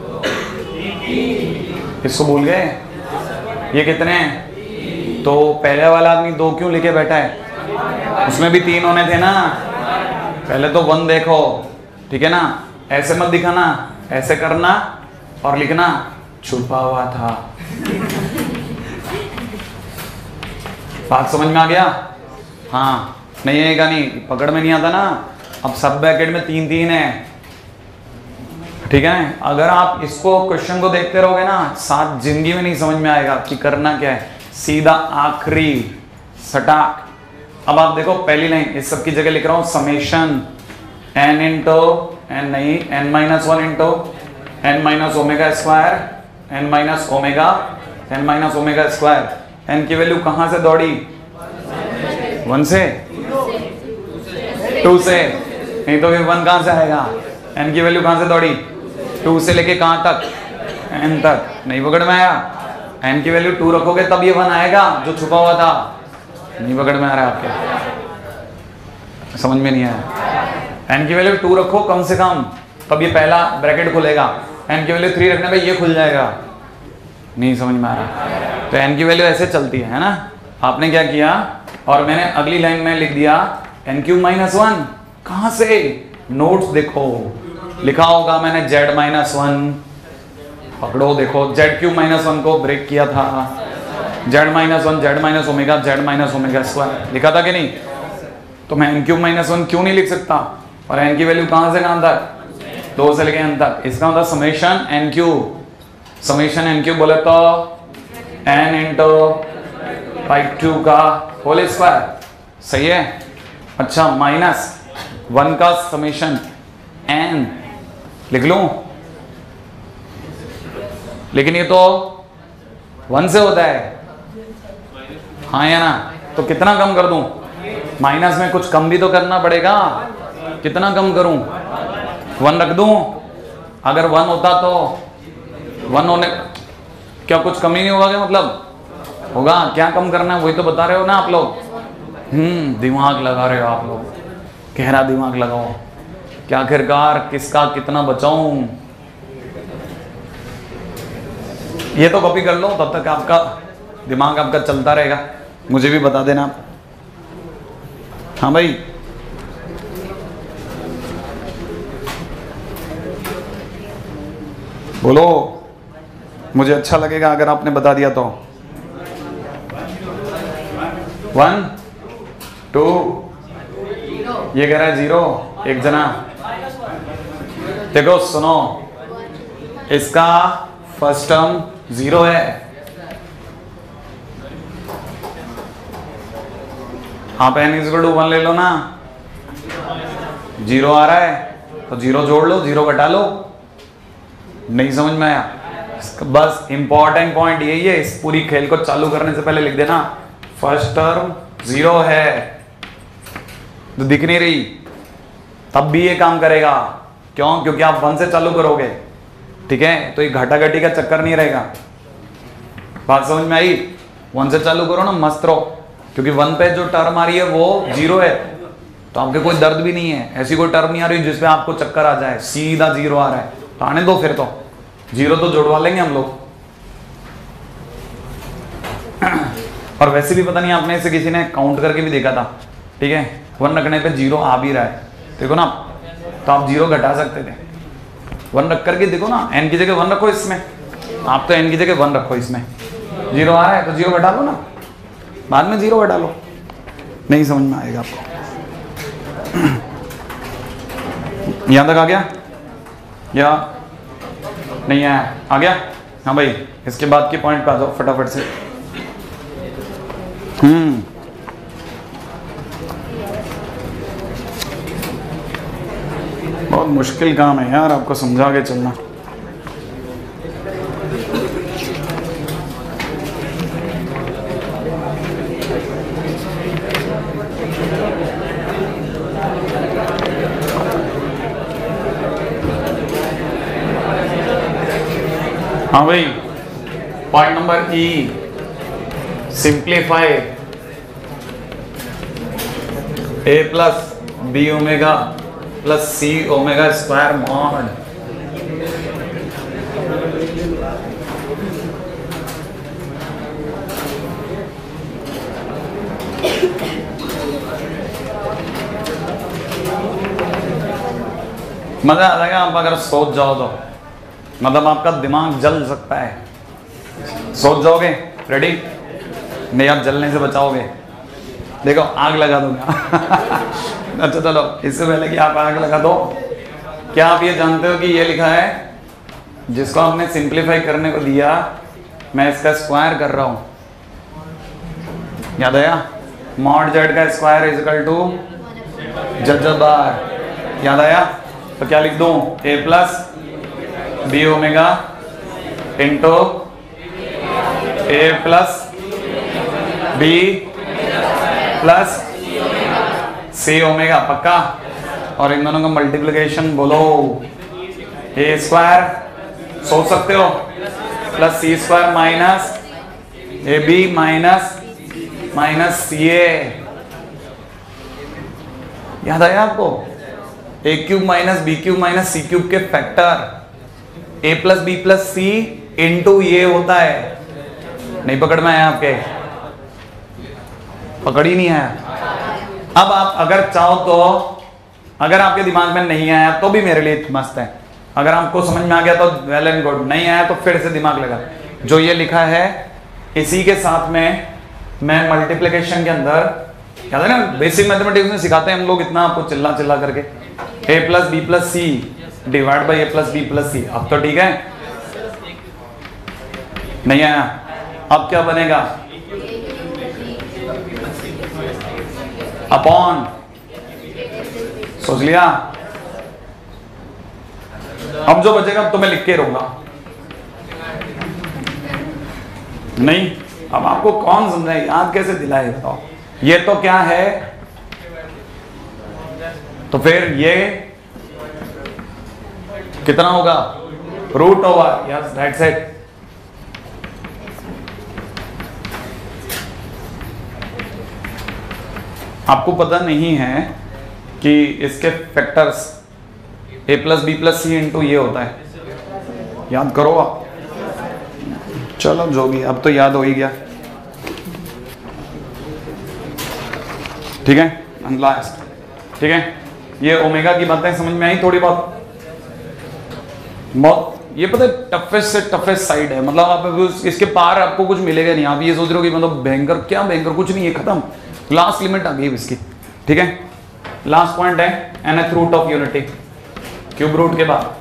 इसको भूल गए? ये कितने हैं? तो पहले वाला आदमी 2 क्यों लिखे बैठा है? उसमें भी 3 होने थे ना। पहले तो 1 देखो, ठीक है ना? ऐसे मत दिखाना, ऐसे करना और लिखना छुपा हुआ था। बात समझ में आ गया? हाँ, नहीं आएगा, नहीं पकड़ में नहीं आता ना। अब सब ब्रैकेट में 3 है, ठीक है? अगर आप इसको क्वेश्चन को देखते रहोगे ना, साथ जिंदगी में नहीं समझ में आएगा कि करना क्या है। सीधा आखिरी सटाक। अब आप देखो पहली लाइन, इस सब की जगह लिख रहा हूं समेशन n इंटू n नहीं n - 1 into n - omega square n - omega n - omega square. n की वैल्यू कहां से दौड़ी? 1 से 2 से, नहीं तो फिर 1 कहाँ से आएगा? n की वैल्यू कहाँ से दौड़ी? 2 से लेके कहाँ तक? n तक। नहीं पकड़ में आया? n की वैल्यू 2 रखोगे तब ये 1 आएगा जो छुपा हुआ था। नहीं पकड़ में आ रहा है आपके? समझ में नहीं आया? n की वैल्यू 2 रखो कम से कम, तब ये पहला ब्रैकेट खुलेगा। n की वैल्यू 3 रखने पे ये खुल जाएगा। नहीं समझ में आ रहा? तो n की वैल्यू ऐसे चलती है ना। आपने क्या किया, और मैंने अगली लाइन में लिख दिया n³ -1। कहाँ से? नोट्स देखो, लिखा होगा मैंने z-1। पकड़ो, देखो z³ -1 को ब्रेक किया था। z-1 z-ω लिखा था कि नहीं? तो मैं n³ -1 क्यों नहीं लिख सकता? और n की वैल्यू कहाँ से कहाँ तक? 2 से लेके n तक। इसका मतलब समेशन n³ बोले तो n × π2 का होल स्क्वायर। सही है? अच्छा, -1 का समेशन n लिख लूं, लेकिन ये तो 1 से होता है, हाँ या ना? तो कितना कम कर दूं? माइनस में कुछ कम भी तो करना पड़ेगा। कितना कम करूं? 1 रख दूं? अगर 1 होता तो 1 होने, क्या कुछ कमी नहीं होगा क्या? मतलब होगा। क्या कम करना है वही तो बता रहे हो ना आप लोग। दिमाग लगा रहे हो आप लोग, गहरा दिमाग लगाओ कि आखिरकार किसका कितना बचाऊं। ये तो कॉपी कर लो, तब तक आपका दिमाग आपका चलता रहेगा। मुझे भी बता देना आप। हाँ भाई, बोलो, मुझे अच्छा लगेगा अगर आपने बता दिया तो। 1 2, ये कह रहा है 0। एक जना देखो, सुनो, इसका फर्स्ट टर्म 0 है। आप n = 1 ले लो ना, 0 आ रहा है तो 0 जोड़ लो, 0 घटा लो। नहीं समझ में आया? बस इंपॉर्टेंट पॉइंट यही है, इस पूरी खेल को चालू करने से पहले लिख देना फर्स्ट टर्म 0 है, तो दिख नहीं रही, तब भी ये काम करेगा। क्यों? क्योंकि आप 1 से चालू करोगे, ठीक है? तो ये घटा घटी का चक्कर नहीं रहेगा। बात समझ में आई? 1 से चालू करो ना, मस्त रहो, क्योंकि 1 पे जो टर्म आ रही है वो 0 है, तो आपके कोई दर्द भी नहीं है। ऐसी कोई टर्म नहीं आ रही जिसपे आपको चक्कर आ जाए, सीधा 0 आ रहा है, तो आने दो, फिर तो 0 तो जुड़वा लेंगे हम लोग। और वैसे भी पता नहीं आपने इसे किसी ने काउंट करके भी देखा था, ठीक है? 1 रखने पे 0 आ भी रहा है, देखो ना, तो आप 0 घटा सकते थे। 1 रख करके देखो ना, n की जगह 1 रखो इसमें, आप तो n की जगह 1 रखो इसमें, 0 आ रहा है तो 0 घटा लो ना, बाद में 0 घटा लो। नहीं समझ में आएगा आपको? यहां तक आ गया या नहीं आया? आ गया? हाँ भाई, इसके बाद के पॉइंट पे आ जाओ फटाफट से। बहुत मुश्किल काम है यार, आपको समझा के चलना। हाँ भाई, point number E, simplify a plus B omega plus C omega square mod. मजा आ जाएगा आप अगर सोच जाओ तो, मतलब आपका दिमाग जल सकता है। सोच जाओगे? रेडी? नहीं, आप जलने से बचाओगे। देखो, आग लगा दूंगा। अच्छा चलो, इससे पहले कि आप आग लगा दो, क्या आप ये जानते हो कि ये लिखा है, जिसको आपने सिंप्लीफाई करने को दिया, मैं इसका स्क्वायर कर रहा हूं। याद आया? मॉड जेड का square is equal to z bar. याद आया? तो क्या लिख दूं? a plus B omega into a plus B plus C omega पक्का। और इन दोनों का मल्टीप्लिकेशन बोलो ए स्क्वायर, सोच सकते हो, plus C square minus A B minus C A. याद आया आपको? A cube minus B cube minus C cube के factor A plus B plus C into ये होता है। नहीं पकड़ में आया आपके? पकड़ ही नहीं आया। अब आप अगर चाहो तो, अगर आपके दिमाग में नहीं आया तो भी मेरे लिए मस्त है, अगर आपको समझ में आ गया तो वेल एंड गुड, नहीं आया तो फिर से दिमाग लगा। जो ये लिखा है इसी के साथ में मैं मल्टीप्लिकेशन के अंदर, याद है ना बेसिक मैथमेटिक्स में सिखाते हैं हम लोग इतना आपको चिल्ला चिल्ला करके, A plus B plus C divide by A plus B plus C. अब तो ठीक है, नहीं आया? अब क्या बनेगा? अपॉन, सोच लिया? अब जो बचेगा अब तो मैं लिख के रहूंगा। नहीं, अब आपको कौन समझाए, याद कैसे दिलाए बताओ? ये तो क्या है, तो फिर ये कितना होगा? Root over, yes that's it. आपको पता नहीं है कि इसके factors A plus B plus C into ये होता है, याद करो आप। चलो जो भी, अब तो याद हो ही गया, ठीक है। लास्ट, ठीक है। ये ओमेगा की बातें समझ में आई थोड़ी बहुत? ये पता है टफेस्ट से टफेस्ट साइड है, मतलब आप इसके पार आपको कुछ मिलेगा नहीं। आप ये सोच रहे हो कि मतलब भयंकर, क्या भयंकर, कुछ नहीं है, खत्म, लास्ट लिमिट आ गई इसकी, ठीक है। लास्ट पॉइंट है nth root of unity, cube root के बाद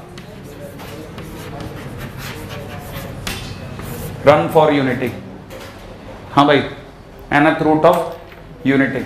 रन फॉर यूनिटी। हाँ भाई, nth रूट ऑफ यूनिटी।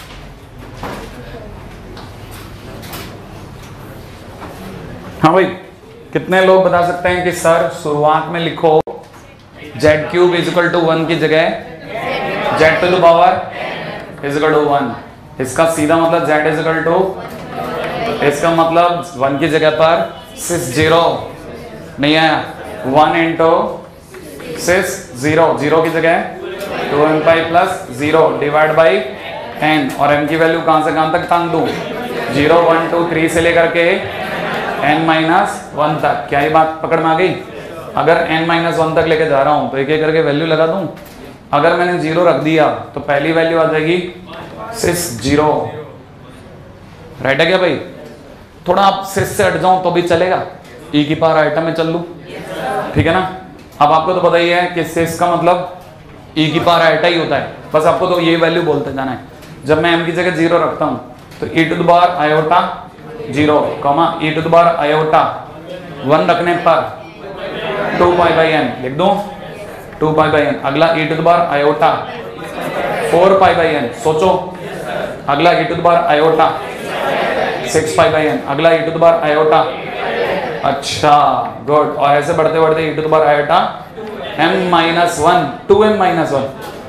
हाँ भाई, कितने लोग बता सकते हैं कि सर शुरुआत में लिखो Z cube is equal to 1 की जगह Z to the power is equal to 1। इसका सीधा मतलब जेड इज इक्वल टू, इसका मतलब 1 की जगह पर 6 0 नहीं आया, 1 इंटू 6 0, 0 की जगह 2m pi plus 0 divide by n। और m की वैल्यू कहां से कहां तक टांग दूं? 0 1 2 3 से लेकर के n-1 तक। क्या ये बात पकड़ में आ गई? अगर n-1 तक लेके जा रहा हूं तो एक एक करके वैल्यू लगा दूं। अगर मैंने 0 रख दिया तो पहली वैल्यू आ जाएगी 6 0, राइट है क्या भाई? थोड़ा आप 6 से हट जाऊं तो भी चलेगा, e की पावर आइटम में चल लूं, ठीक है ना। अब आपको तो पता ही है कि 6 का मतलब e की पावर आइटा ही होता है, बस आपको तो ये वैल्यू बोलते जाना है। जब मैं m की जगह 0 रखता हूं तो e to the power iota 0, e to the power iota 1 रखने पर 2 पाई बाई n लिख दूं, 2 पाई बाई n। अगला e to the power iota 4 pi by n, सोचो। अगला e to the power iota 6 pi by n। अगला e to the power iota, अच्छा good. और ऐसे बढ़ते बढ़ते e to the power iota m-1, 2m-1,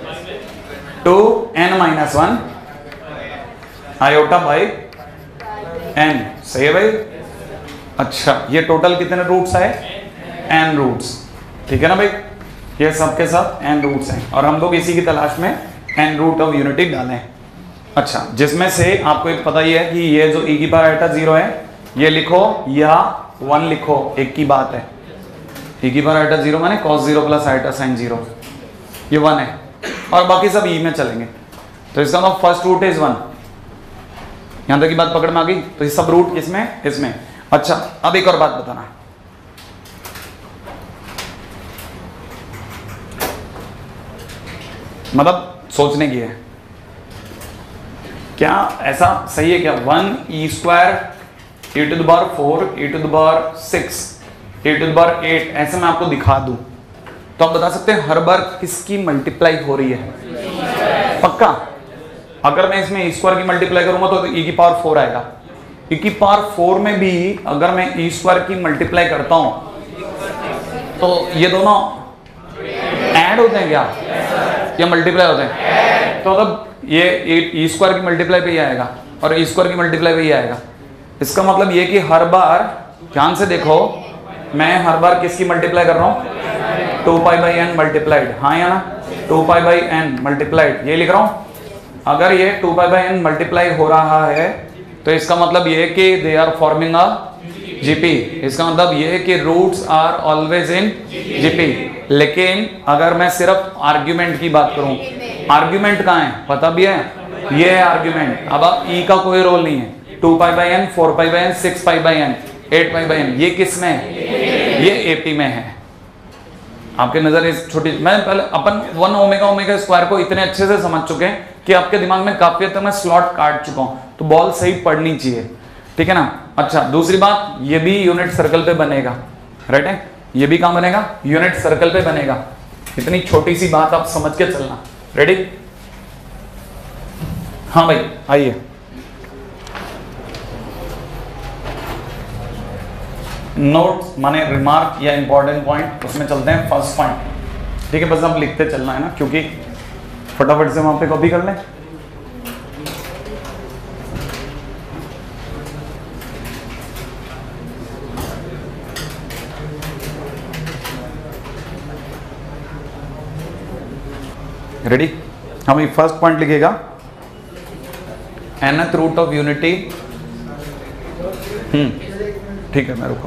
2n-1 iota by n, सही है भाई? अच्छा, ये टोटल कितने रूट्स है? n रूट्स, ठीक है ना भाई? ये सब के सब n रूट्स हैं और हम लोग इसी की तलाश में n रूट ऑफ यूनिटी डालें। अच्छा, जिसमें से आपको एक पता ही है कि ये जो e की पावर आइटा 0 है, ये लिखो या 1 लिखो, एक की बात है। e की पावर आइटा 0 माने cos 0 प्लस आइटा sin 0, ये 1 है और बाकी सब e में चलेंगे। तो इसका मतलब फर्स्ट रूट इज 1। यहां तक की बात पकड़ में आ गई? तो ये सब रूट किसमें? इसमें। अच्छा, अब एक और बात बताना, मतलब सोचने की है, क्या ऐसा सही है क्या? 1 e square e to the power 4 e to the power 6 e to the power 8 ऐसे मैं आपको दिखा दूं तो आप बता सकते हैं हर बार किसकी मल्टीप्लाई हो रही है? पक्का? अगर मैं इसमें e स्क्वायर की मल्टीप्लाई करूंगा तो e की पावर 4 आएगा। e की पावर 4 में भी अगर मैं e स्क्वायर की मल्टीप्लाई करता हूं तो ये दोनों ऐड होते हैं क्या या मल्टीप्लाई होते हैं? तो मतलब ये e स्क्वायर की मल्टीप्लाई पे ही आएगा। और ई स्क्वायर की मल्टीप्लाई वही आएगा। इसका मतलब ये कि हर बार, ध्यान से देखो, मैं हर बार किसकी मल्टीप्लाई कर रहा हूँ, 2π/n मल्टीप्लाइड, हाँ या ना, 2π/n मल्टीप्लाइड, ये लिख रहा हूँ। अगर ये 2π/n मल्टीप्लाई हो रहा है तो इसका मतलब ये कि they are forming a GP, इसका मतलब ये कि roots are always in GP. लेकिन अगर मैं सिर्फ आर्ग्यूमेंट की बात करूं, आर्ग्यूमेंट कहाँ है पता भी है, ये है आर्ग्यूमेंट। अब ई का कोई रोल नहीं है, 2π/n, 4π/n, 6π/n, 8π/n, ये किस में है, ये एपी में है। आपके नजर इस छोटी, मैं पहले अपन 1 ओमेगा स्क्वायर को इतने अच्छे से समझ चुके हैं कि आपके दिमाग में काफी हद तक मैं स्लॉट काट चुका हूं, तो बॉल सही पड़नी चाहिए, ठीक है ना। अच्छा, दूसरी बात, ये भी यूनिट सर्कल पे बनेगा, राइट है, ये भी कहां बनेगा, यूनिट सर्कल पे बनेगा। इतनी छोटी सी बात आप समझ के चलना, रेडी। हाँ भाई आइए, नोट माने रिमार्क या इंपॉर्टेंट पॉइंट, उसमें चलते हैं फर्स्ट पॉइंट, ठीक है। बस अब लिखते चलना है ना, क्योंकि फटाफट से वहां पे कॉपी कर लें। रेडी, हम फर्स्ट पॉइंट लिखेगा nth रूट ऑफ यूनिटी, ठीक है मैं रुका।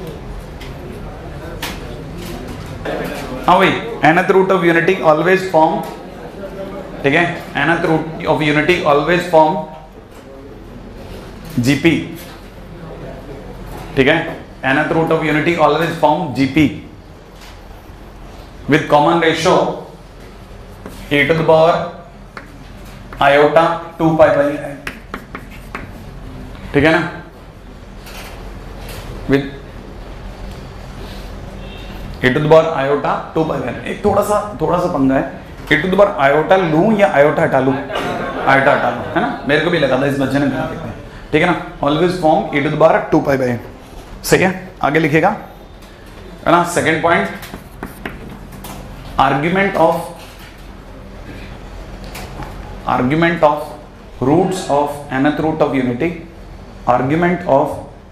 हाँ भाई, nth root of unity always form, ठीक है, nth root of unity always form GP, ठीक है, nth root of unity always form GP with common ratio e to the power iota 2π/n, ठीक है ना, with e to the power iota 2π/n। एक थोड़ा सा पंगा है, e to the power iota लूं या iota हटा लूं, iota हटा लूं, है ना, मेरे को भी लगा था, इस बच्चे ने कहा, ठीक है ना, always form e to the power 2π/n, सही है। आगे लिखेगा, है ना, second point, argument of roots of nth root of unity, argument of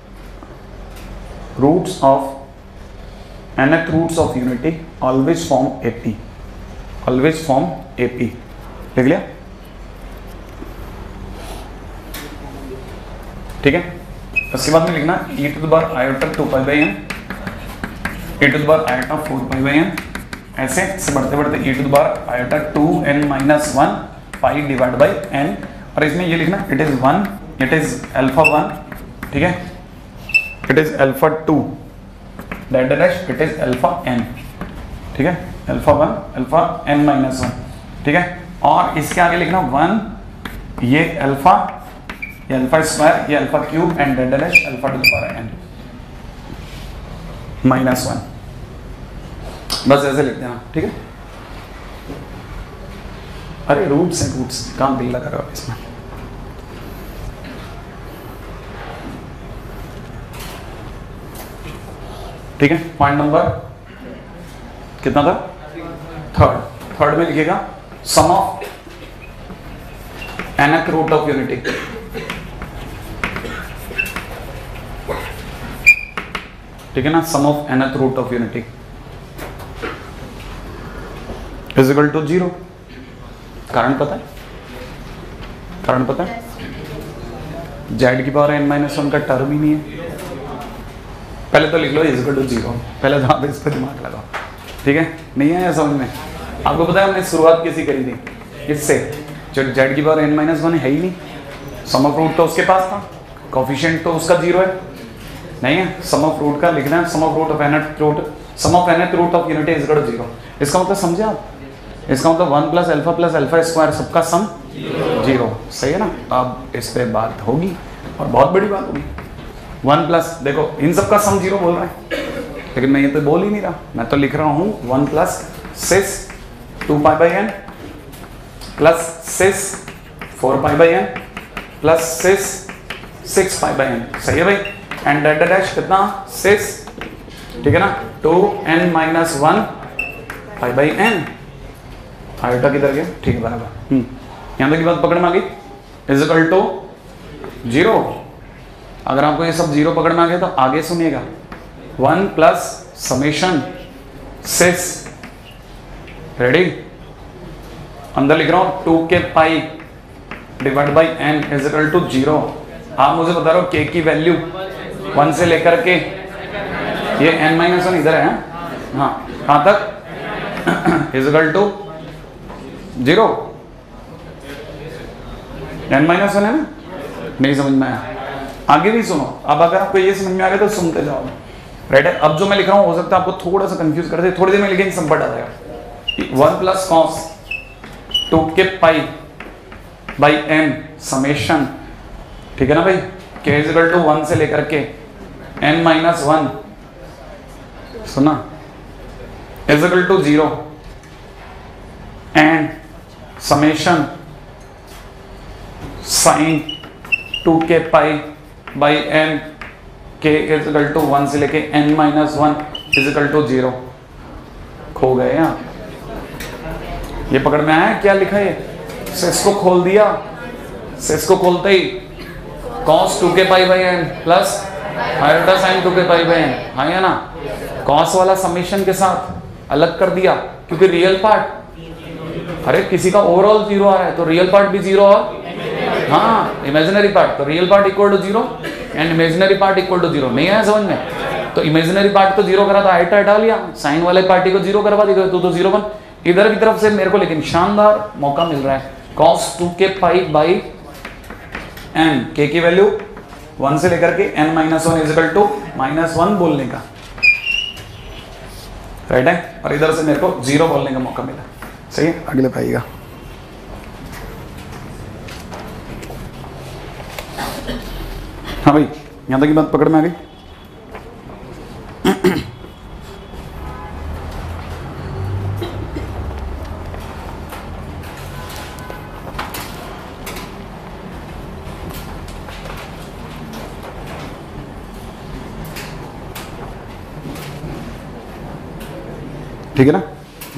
roots of nth roots of unity always form AP, always form AP, लिख लिया, ठीक है। उसके बाद में लिखना e to the power iota 2π/n, e to the power iota 4π/n, ऐसे बढ़ते बढ़ते e to the power iota 2n-1 pi divide by n, और इसमें ये लिखना it is 1, it is alpha 1, ठीक है, it is alpha 2 dash, it is alpha n, ठीक है, अल्फा 1 अल्फा n-1, ठीक है। और इसके आगे लिखना 1, ये अल्फा, ये अल्फा स्क्वायर, ये alpha cube and dash alpha to the power n -1, बस ऐसे लिख देना, ठीक है। अरे रूट्स हैं, रूट्स काम बिल्ला करो इसमें, ठीक है। पॉइंट नंबर कितना था, थर्ड में लिखिएगा sum of nth root of unity, ठीक है ना, sum of nth root of unity is equal to 0। कारण पता है, कारण पता है, z की पावर n-1 का टर्म ही नहीं है। पहले तो लिख लो इज इक्वल टू 0, पहले तो आप इस पर दिमाग लगाओ, ठीक है। नहीं आया समझ में, आपको पता है हमने शुरुआत कैसी करी थी, इससे जो z की पावर n-1 है ही नहीं, सम ऑफ रूट तो उसके पास था, कोफिशिएंट तो उसका 0 है, नहीं है, सम ऑफ रूट का लिखना है, sum of root of nth root, sum of nth root of unity is equal to 0। इसका मतलब समझे आप, इसका मतलब 1 + अल्फा स्क्वायर सबका सम 0, सही है ना। अब इस पे बात होगी और बहुत बड़ी बात होगी, 1 देखो इन सबका सम 0 बोल रहा है, लेकिन मैं ये तो बोल ही नहीं रहा, मैं तो लिख रहा हूँ 1 + 6 2π/n plus 6 4π/n plus 6 6π/n, सही है भाई, एंड डैश कितना 6, ठीक है ना, 2n-1 π/n, आयोटा किधर गया, ठीक है बराबर। यहाँ तक की बात पकड़ में आ गई, इज इक्वल टू जीरो। अगर आपको ये सब जीरो पकड़ में आ गया तो आगे सुनिएगा, 1 प्लस समेशन सिस, रेडी, अंदर लिख रहा हूं 2 के pi divide by n is equal to 0। आप मुझे बता रहे हो k की वैल्यू 1 से लेकर के ये n-1 इधर है, हाँ, कहां तक, इज इक्वल टू 0। n-1 है ना, नहीं समझ में आया, आगे भी सुनो। अब अगर आपको ये समझ में आ गया तो सुनते जाओ, राइट है। अब जो मैं लिख रहा हूं हो सकता है आपको थोड़ा सा कंफ्यूज कर दे, थोड़ी देर में लिखेंगे सब पट आ जाएगा। 1 प्लस कॉस 2 के पाई बाई n समेशन, ठीक है ना भाई, k इज इक्वल टू 1 से लेकर के n-1, सुना, is equal to 0 and summation sine 2 के pi by n, k is equal to 1 से लेके n-1 इज इक्वल टू 0। खो गए यहाँ, ये पकड़ में आया क्या लिखा है, सेस को खोल दिया, सेस को खोलते ही cos 2 के pi by n plus iota sine 2 के पाई बाई n, हाँ या ना, cos वाला समेशन के साथ अलग कर दिया क्योंकि रियल पार्ट, अरे किसी का ओवरऑल 0 आ रहा है तो रियल पार्ट भी 0 और हाँ इमेजिनरी पार्ट, तो real part equal to 0 and imaginary part equal to 0। नहीं आया समझ में, तो इमेजिनरी पार्ट तो 0 करा था, आइटा हटा लिया, साइन वाले पार्टी को 0 करवा दिया तो 0 बन। इधर की तरफ से मेरे को लेकिन शानदार मौका मिल रहा है, cos 2 के पाई बाई n, k की वैल्यू 1 से लेकर के n-1 इज इक्वल टू -1 बोलने का, राइट है, और इधर से मेरे को 0 बोलने का मौका मिला, सही है। अगले पाइएगा, हाँ भाई यहां तक की बात पकड़ में आ गई। ठीक है ना,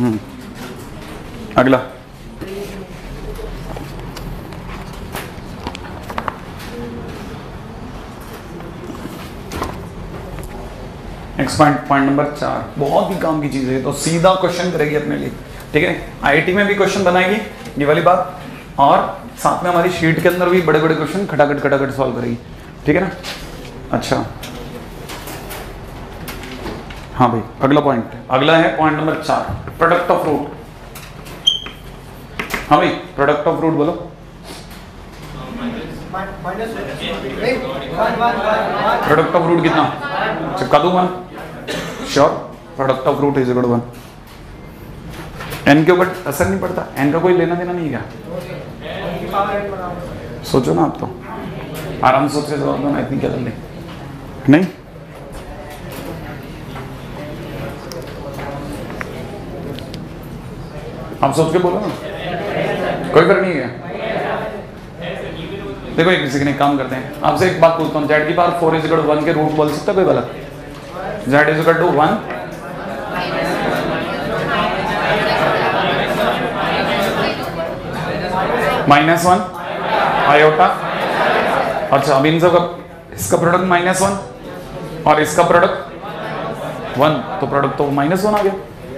अगला नेक्स्ट पॉइंट नंबर 4, बहुत ही काम की चीज है, तो सीधा क्वेश्चन करेगी अपने लिए, ठीक है। आईआईटी में भी क्वेश्चन बनाएगी ये वाली बात, और साथ में हमारी शीट के अंदर भी बड़े बड़े क्वेश्चन खटाखट सॉल्व करेगी, ठीक है ना। अच्छा हाँ भाई, अगला पॉइंट, अगला है point number 4, product of fruit. हाँ भाई, प्रोडक्ट ऑफ फ्रूट बोलो। प्रोडक्ट ऑफ फ्रूट कितना, चिपका दूं 1, sure, product of fruit is equal to 1। N के ऊपर असर नहीं पड़ता, एन का कोई लेना देना नहीं क्या, सोचो ना आप, तो आराम से सोच के जवाब दो ना, इतनी क्या जल्दी नहीं। आप सोच के बोलो ना, कोई फर्क नहीं है। देखो एक किसी के काम करते हैं, आपसे एक बात पूछता हूँ, z की पावर 4 इज इक्वल टू 1 के रूट बोल सकता है कोई गलत, z is equal to 1 -1 iota. अच्छा अब इन सब का, इसका प्रोडक्ट -1 और इसका प्रोडक्ट 1, तो प्रोडक्ट तो -1 आ गया।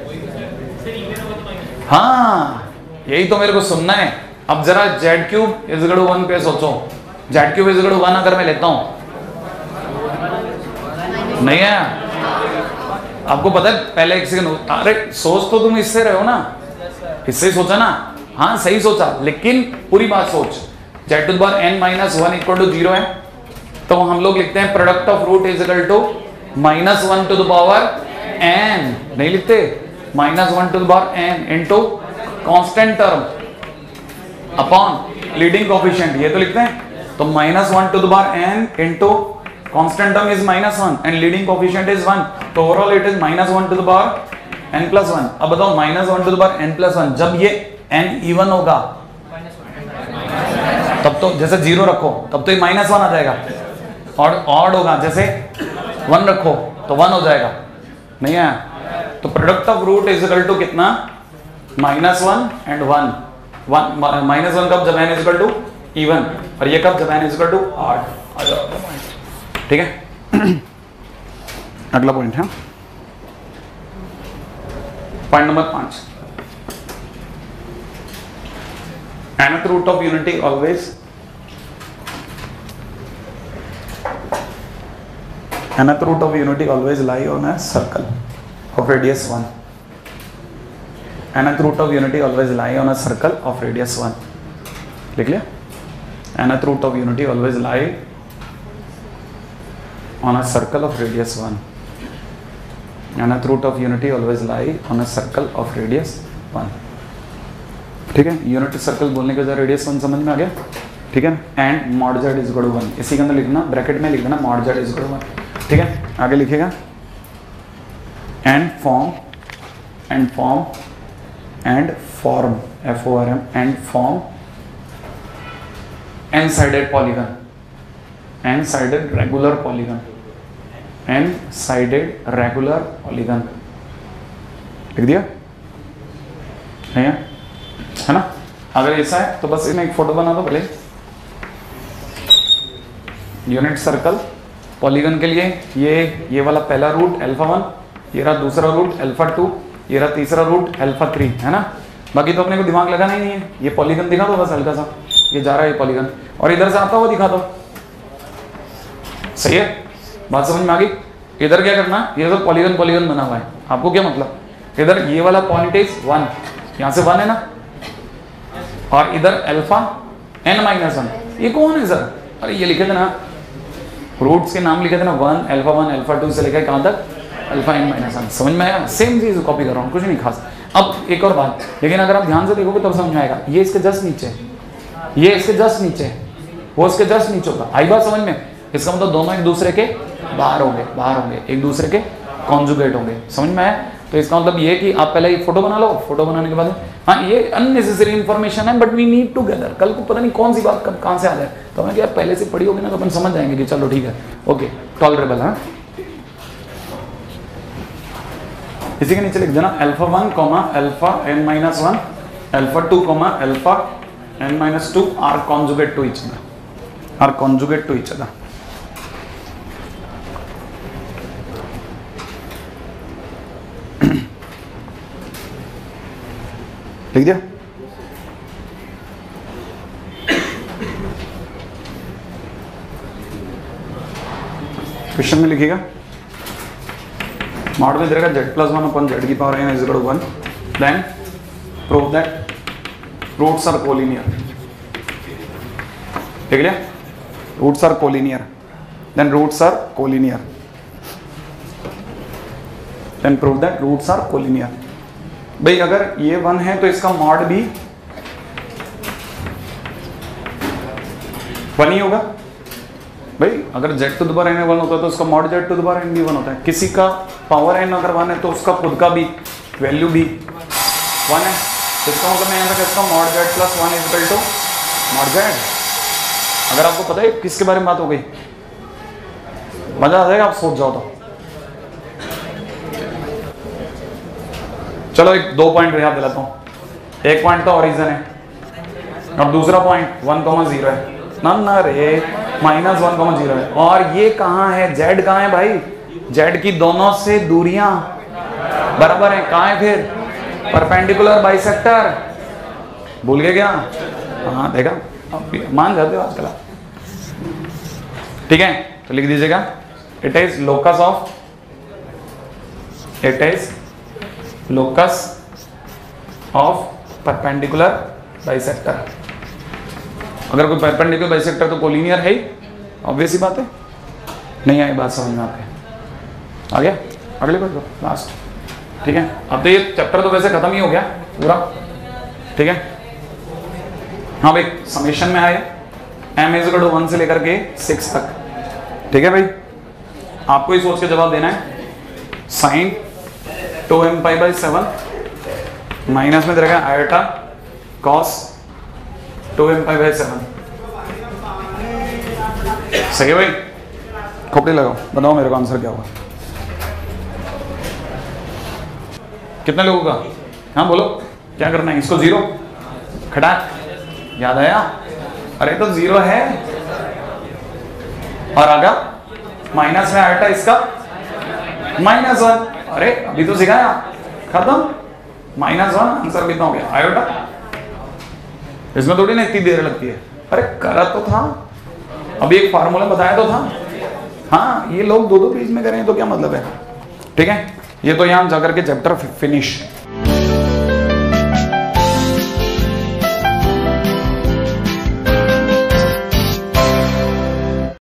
हाँ यही तो मेरे को सुनना है। अब जरा z cube is equal to 1 पे सोचो, z cube is equal to 1 अगर मैं लेता हूं, नहीं है आपको पता है, पहले एक सेकंड, अरे सोच तो तुम इससे रहे हो ना, इससे सोचा ना, हाँ सही सोचा, लेकिन पूरी बात सोच, z to the power n-1 equal to 0 है, तो हम लोग लिखते हैं product of root is equal to -1 to the power n, नहीं लिखते, -1 to the power n into constant term upon leading coefficient, ये तो लिखते हैं। तो -1 to the power n into constant term is -1 and leading coefficient is 1, तो overall it is -1 to the power n+1। अब बताओ -1 टू द पावर n+1, जब ये n इवन होगा तब तो, जैसे 0 रखो तब तो ये -1 आ जाएगा, और ऑड होगा जैसे 1 रखो तो 1 हो जाएगा, नहीं है। तो product of root is equal to कितना, -1 एंड 1, -1 कब, जब n is equal to even, और ये कब, जब n इक्वल टू 8 आ जाओ। ठीक है, अगला पॉइंट है point number 5, nth root of unity always nth root of unity always lie on a circle of radius 1. nth root of unity always lie on a circle of radius 1. लिख लिया? nth root of unity always lie on a circle of radius 1. nth root of unity always lie on a circle of radius 1. ठीक है, unit circle बोलने के बाद radius 1 समझ में आ गया। ठीक है, and mod z is equal to 1, इसी के अंदर लिखना, ब्रैकेट में लिख देना mod z is equal to 1। ठीक है, आगे लिखेगा and form FORM and form n sided polygon, n sided regular polygon, n sided regular polygon. लिख दिया है ना? अगर ऐसा है तो बस इसमें एक फोटो बना दो पहले। यूनिट सर्कल पॉलीगन के लिए ये वाला पहला रूट अल्फा 1, ये रहा दूसरा रूट अल्फा 2, ये रहा तीसरा रूट अल्फा 3, है ना? बाकी तो अपने को दिमाग लगाना ही नहीं है। ये पॉलीगन दिखा दो बस हल्का सा, ये जा रहा है ये पॉलीगन, और इधर से आता हुआ दिखा दो। सही है, बात समझ में आ गई? इधर क्या करना, ये तो पॉलीगन बना हुआ है, आपको क्या मतलब, इधर ये वाला पॉइंट इज 1, यहाँ से 1 है ना, और इधर अल्फा n-1, ये कौन है सर? अरे ये लिखे थे ना, रूट्स के नाम लिखे थे ना, 1 अल्फा 1 अल्फा 2 से लेकर कहाँ तक, अल्फा n-1। समझ में आया? सेम चीज कॉपी कर रहा हूँ, कुछ नहीं खास। अब एक और बात, लेकिन अगर आप ध्यान से देखोगे तब समझ में आएगा, ये इसके जस्ट नीचे, ये इसके जस्ट नीचे, वो इसके जस्ट नीचे होगा। आई बात समझ में? इसका मतलब दोनों एक दूसरे के बाहर होंगे, एक दूसरे के कॉन्जुगेट होंगे। समझ में आया? तो इसका मतलब ये कि आप पहले ये फोटो बना लो, फोटो बनाने के बाद हाँ ये अननेसेसरी इंफॉर्मेशन है बट वी नीड टुगेदर, कल को पता नहीं कौन सी बात कब कहाँ से आ जाए, तो मैं क्या पहले से पढ़ी होगी ना तो अपन समझ जाएंगे कि चलो ठीक है, ओके टॉलरेबल। हाँ, इसी के नीचे लिख देना alpha 1, alpha n-1, alpha 2, alpha n-2 are conjugate to each other, लिख दिया? क्वेश्चन में लिखिएगा, मॉड में देगा z+1 upon z की power n is equal to 1, then prove that roots are collinear। लिख लिया? roots are collinear, then roots are collinear, then prove that roots are collinear। भाई अगर ये 1 है तो इसका मॉड भी 1 ही होगा। भाई अगर z to the power n 1 होता है तो उसका mod z to the power n भी 1 होता है। किसी का पावर n अगर 1 है तो उसका खुद का भी वैल्यू भी 1 है। इसका मतलब मैं यहाँ तक इसका mod z+1 is equal to mod z। अगर आपको पता है किसके बारे में बात हो गई, मजा आ जाएगा, आप सोच जाओ तो। चलो एक 2 पॉइंट याद दिलाता हूँ। एक पॉइंट तो ओरिजिन है और दूसरा पॉइंट 1,0 है ना रे, -1,0 है। और ये कहाँ है, z कहाँ है भाई? z की दोनों से दूरियां बराबर हैं। कहाँ है फिर? Perpendicular bisector. भूल गए क्या? हाँ देखा, अब मान जाते हो आजकल। ठीक है, तो लिख दीजिएगा it is locus of, it is locus of perpendicular bisector. अगर कोई परपेंडिकुलर बाइसेक्टर तो कोलिनियर है ही, ऑब्वियस ही बात है। नहीं आई बात समझ में आपके? आ गया? अगले बात लास्ट। ठीक है, अब तो ये चैप्टर तो वैसे खत्म ही हो गया पूरा। ठीक है, हाँ भाई समेशन में आए m इज इक्वल टू 1 से लेकर के 6 तक। ठीक है भाई, आपको ही सोच के जवाब देना है। साइन 2m π/7 माइनस में रहेगा आयोटा कॉस 2m π/7। सही है भाई? खोपड़ी लगाओ, बताओ मेरे को आंसर क्या होगा। कितने लोगों का? हाँ बोलो, क्या करना है? इसको 0 खड़ा, याद आया? अरे तो 0 है और आगा माइनस में आयोटा इसका -1। अरे अभी तो सिखाया, खत्म। -1 आंसर कितना हो गया आयोटा। इसमें थोड़ी ना इतनी देर लगती है। अरे करा तो था, अभी एक फार्मूला बताया तो था। हाँ, ये लोग दो पेज में करें तो क्या मतलब है। ठीक है, ये तो यहां जाकर के चैप्टर फिनिश।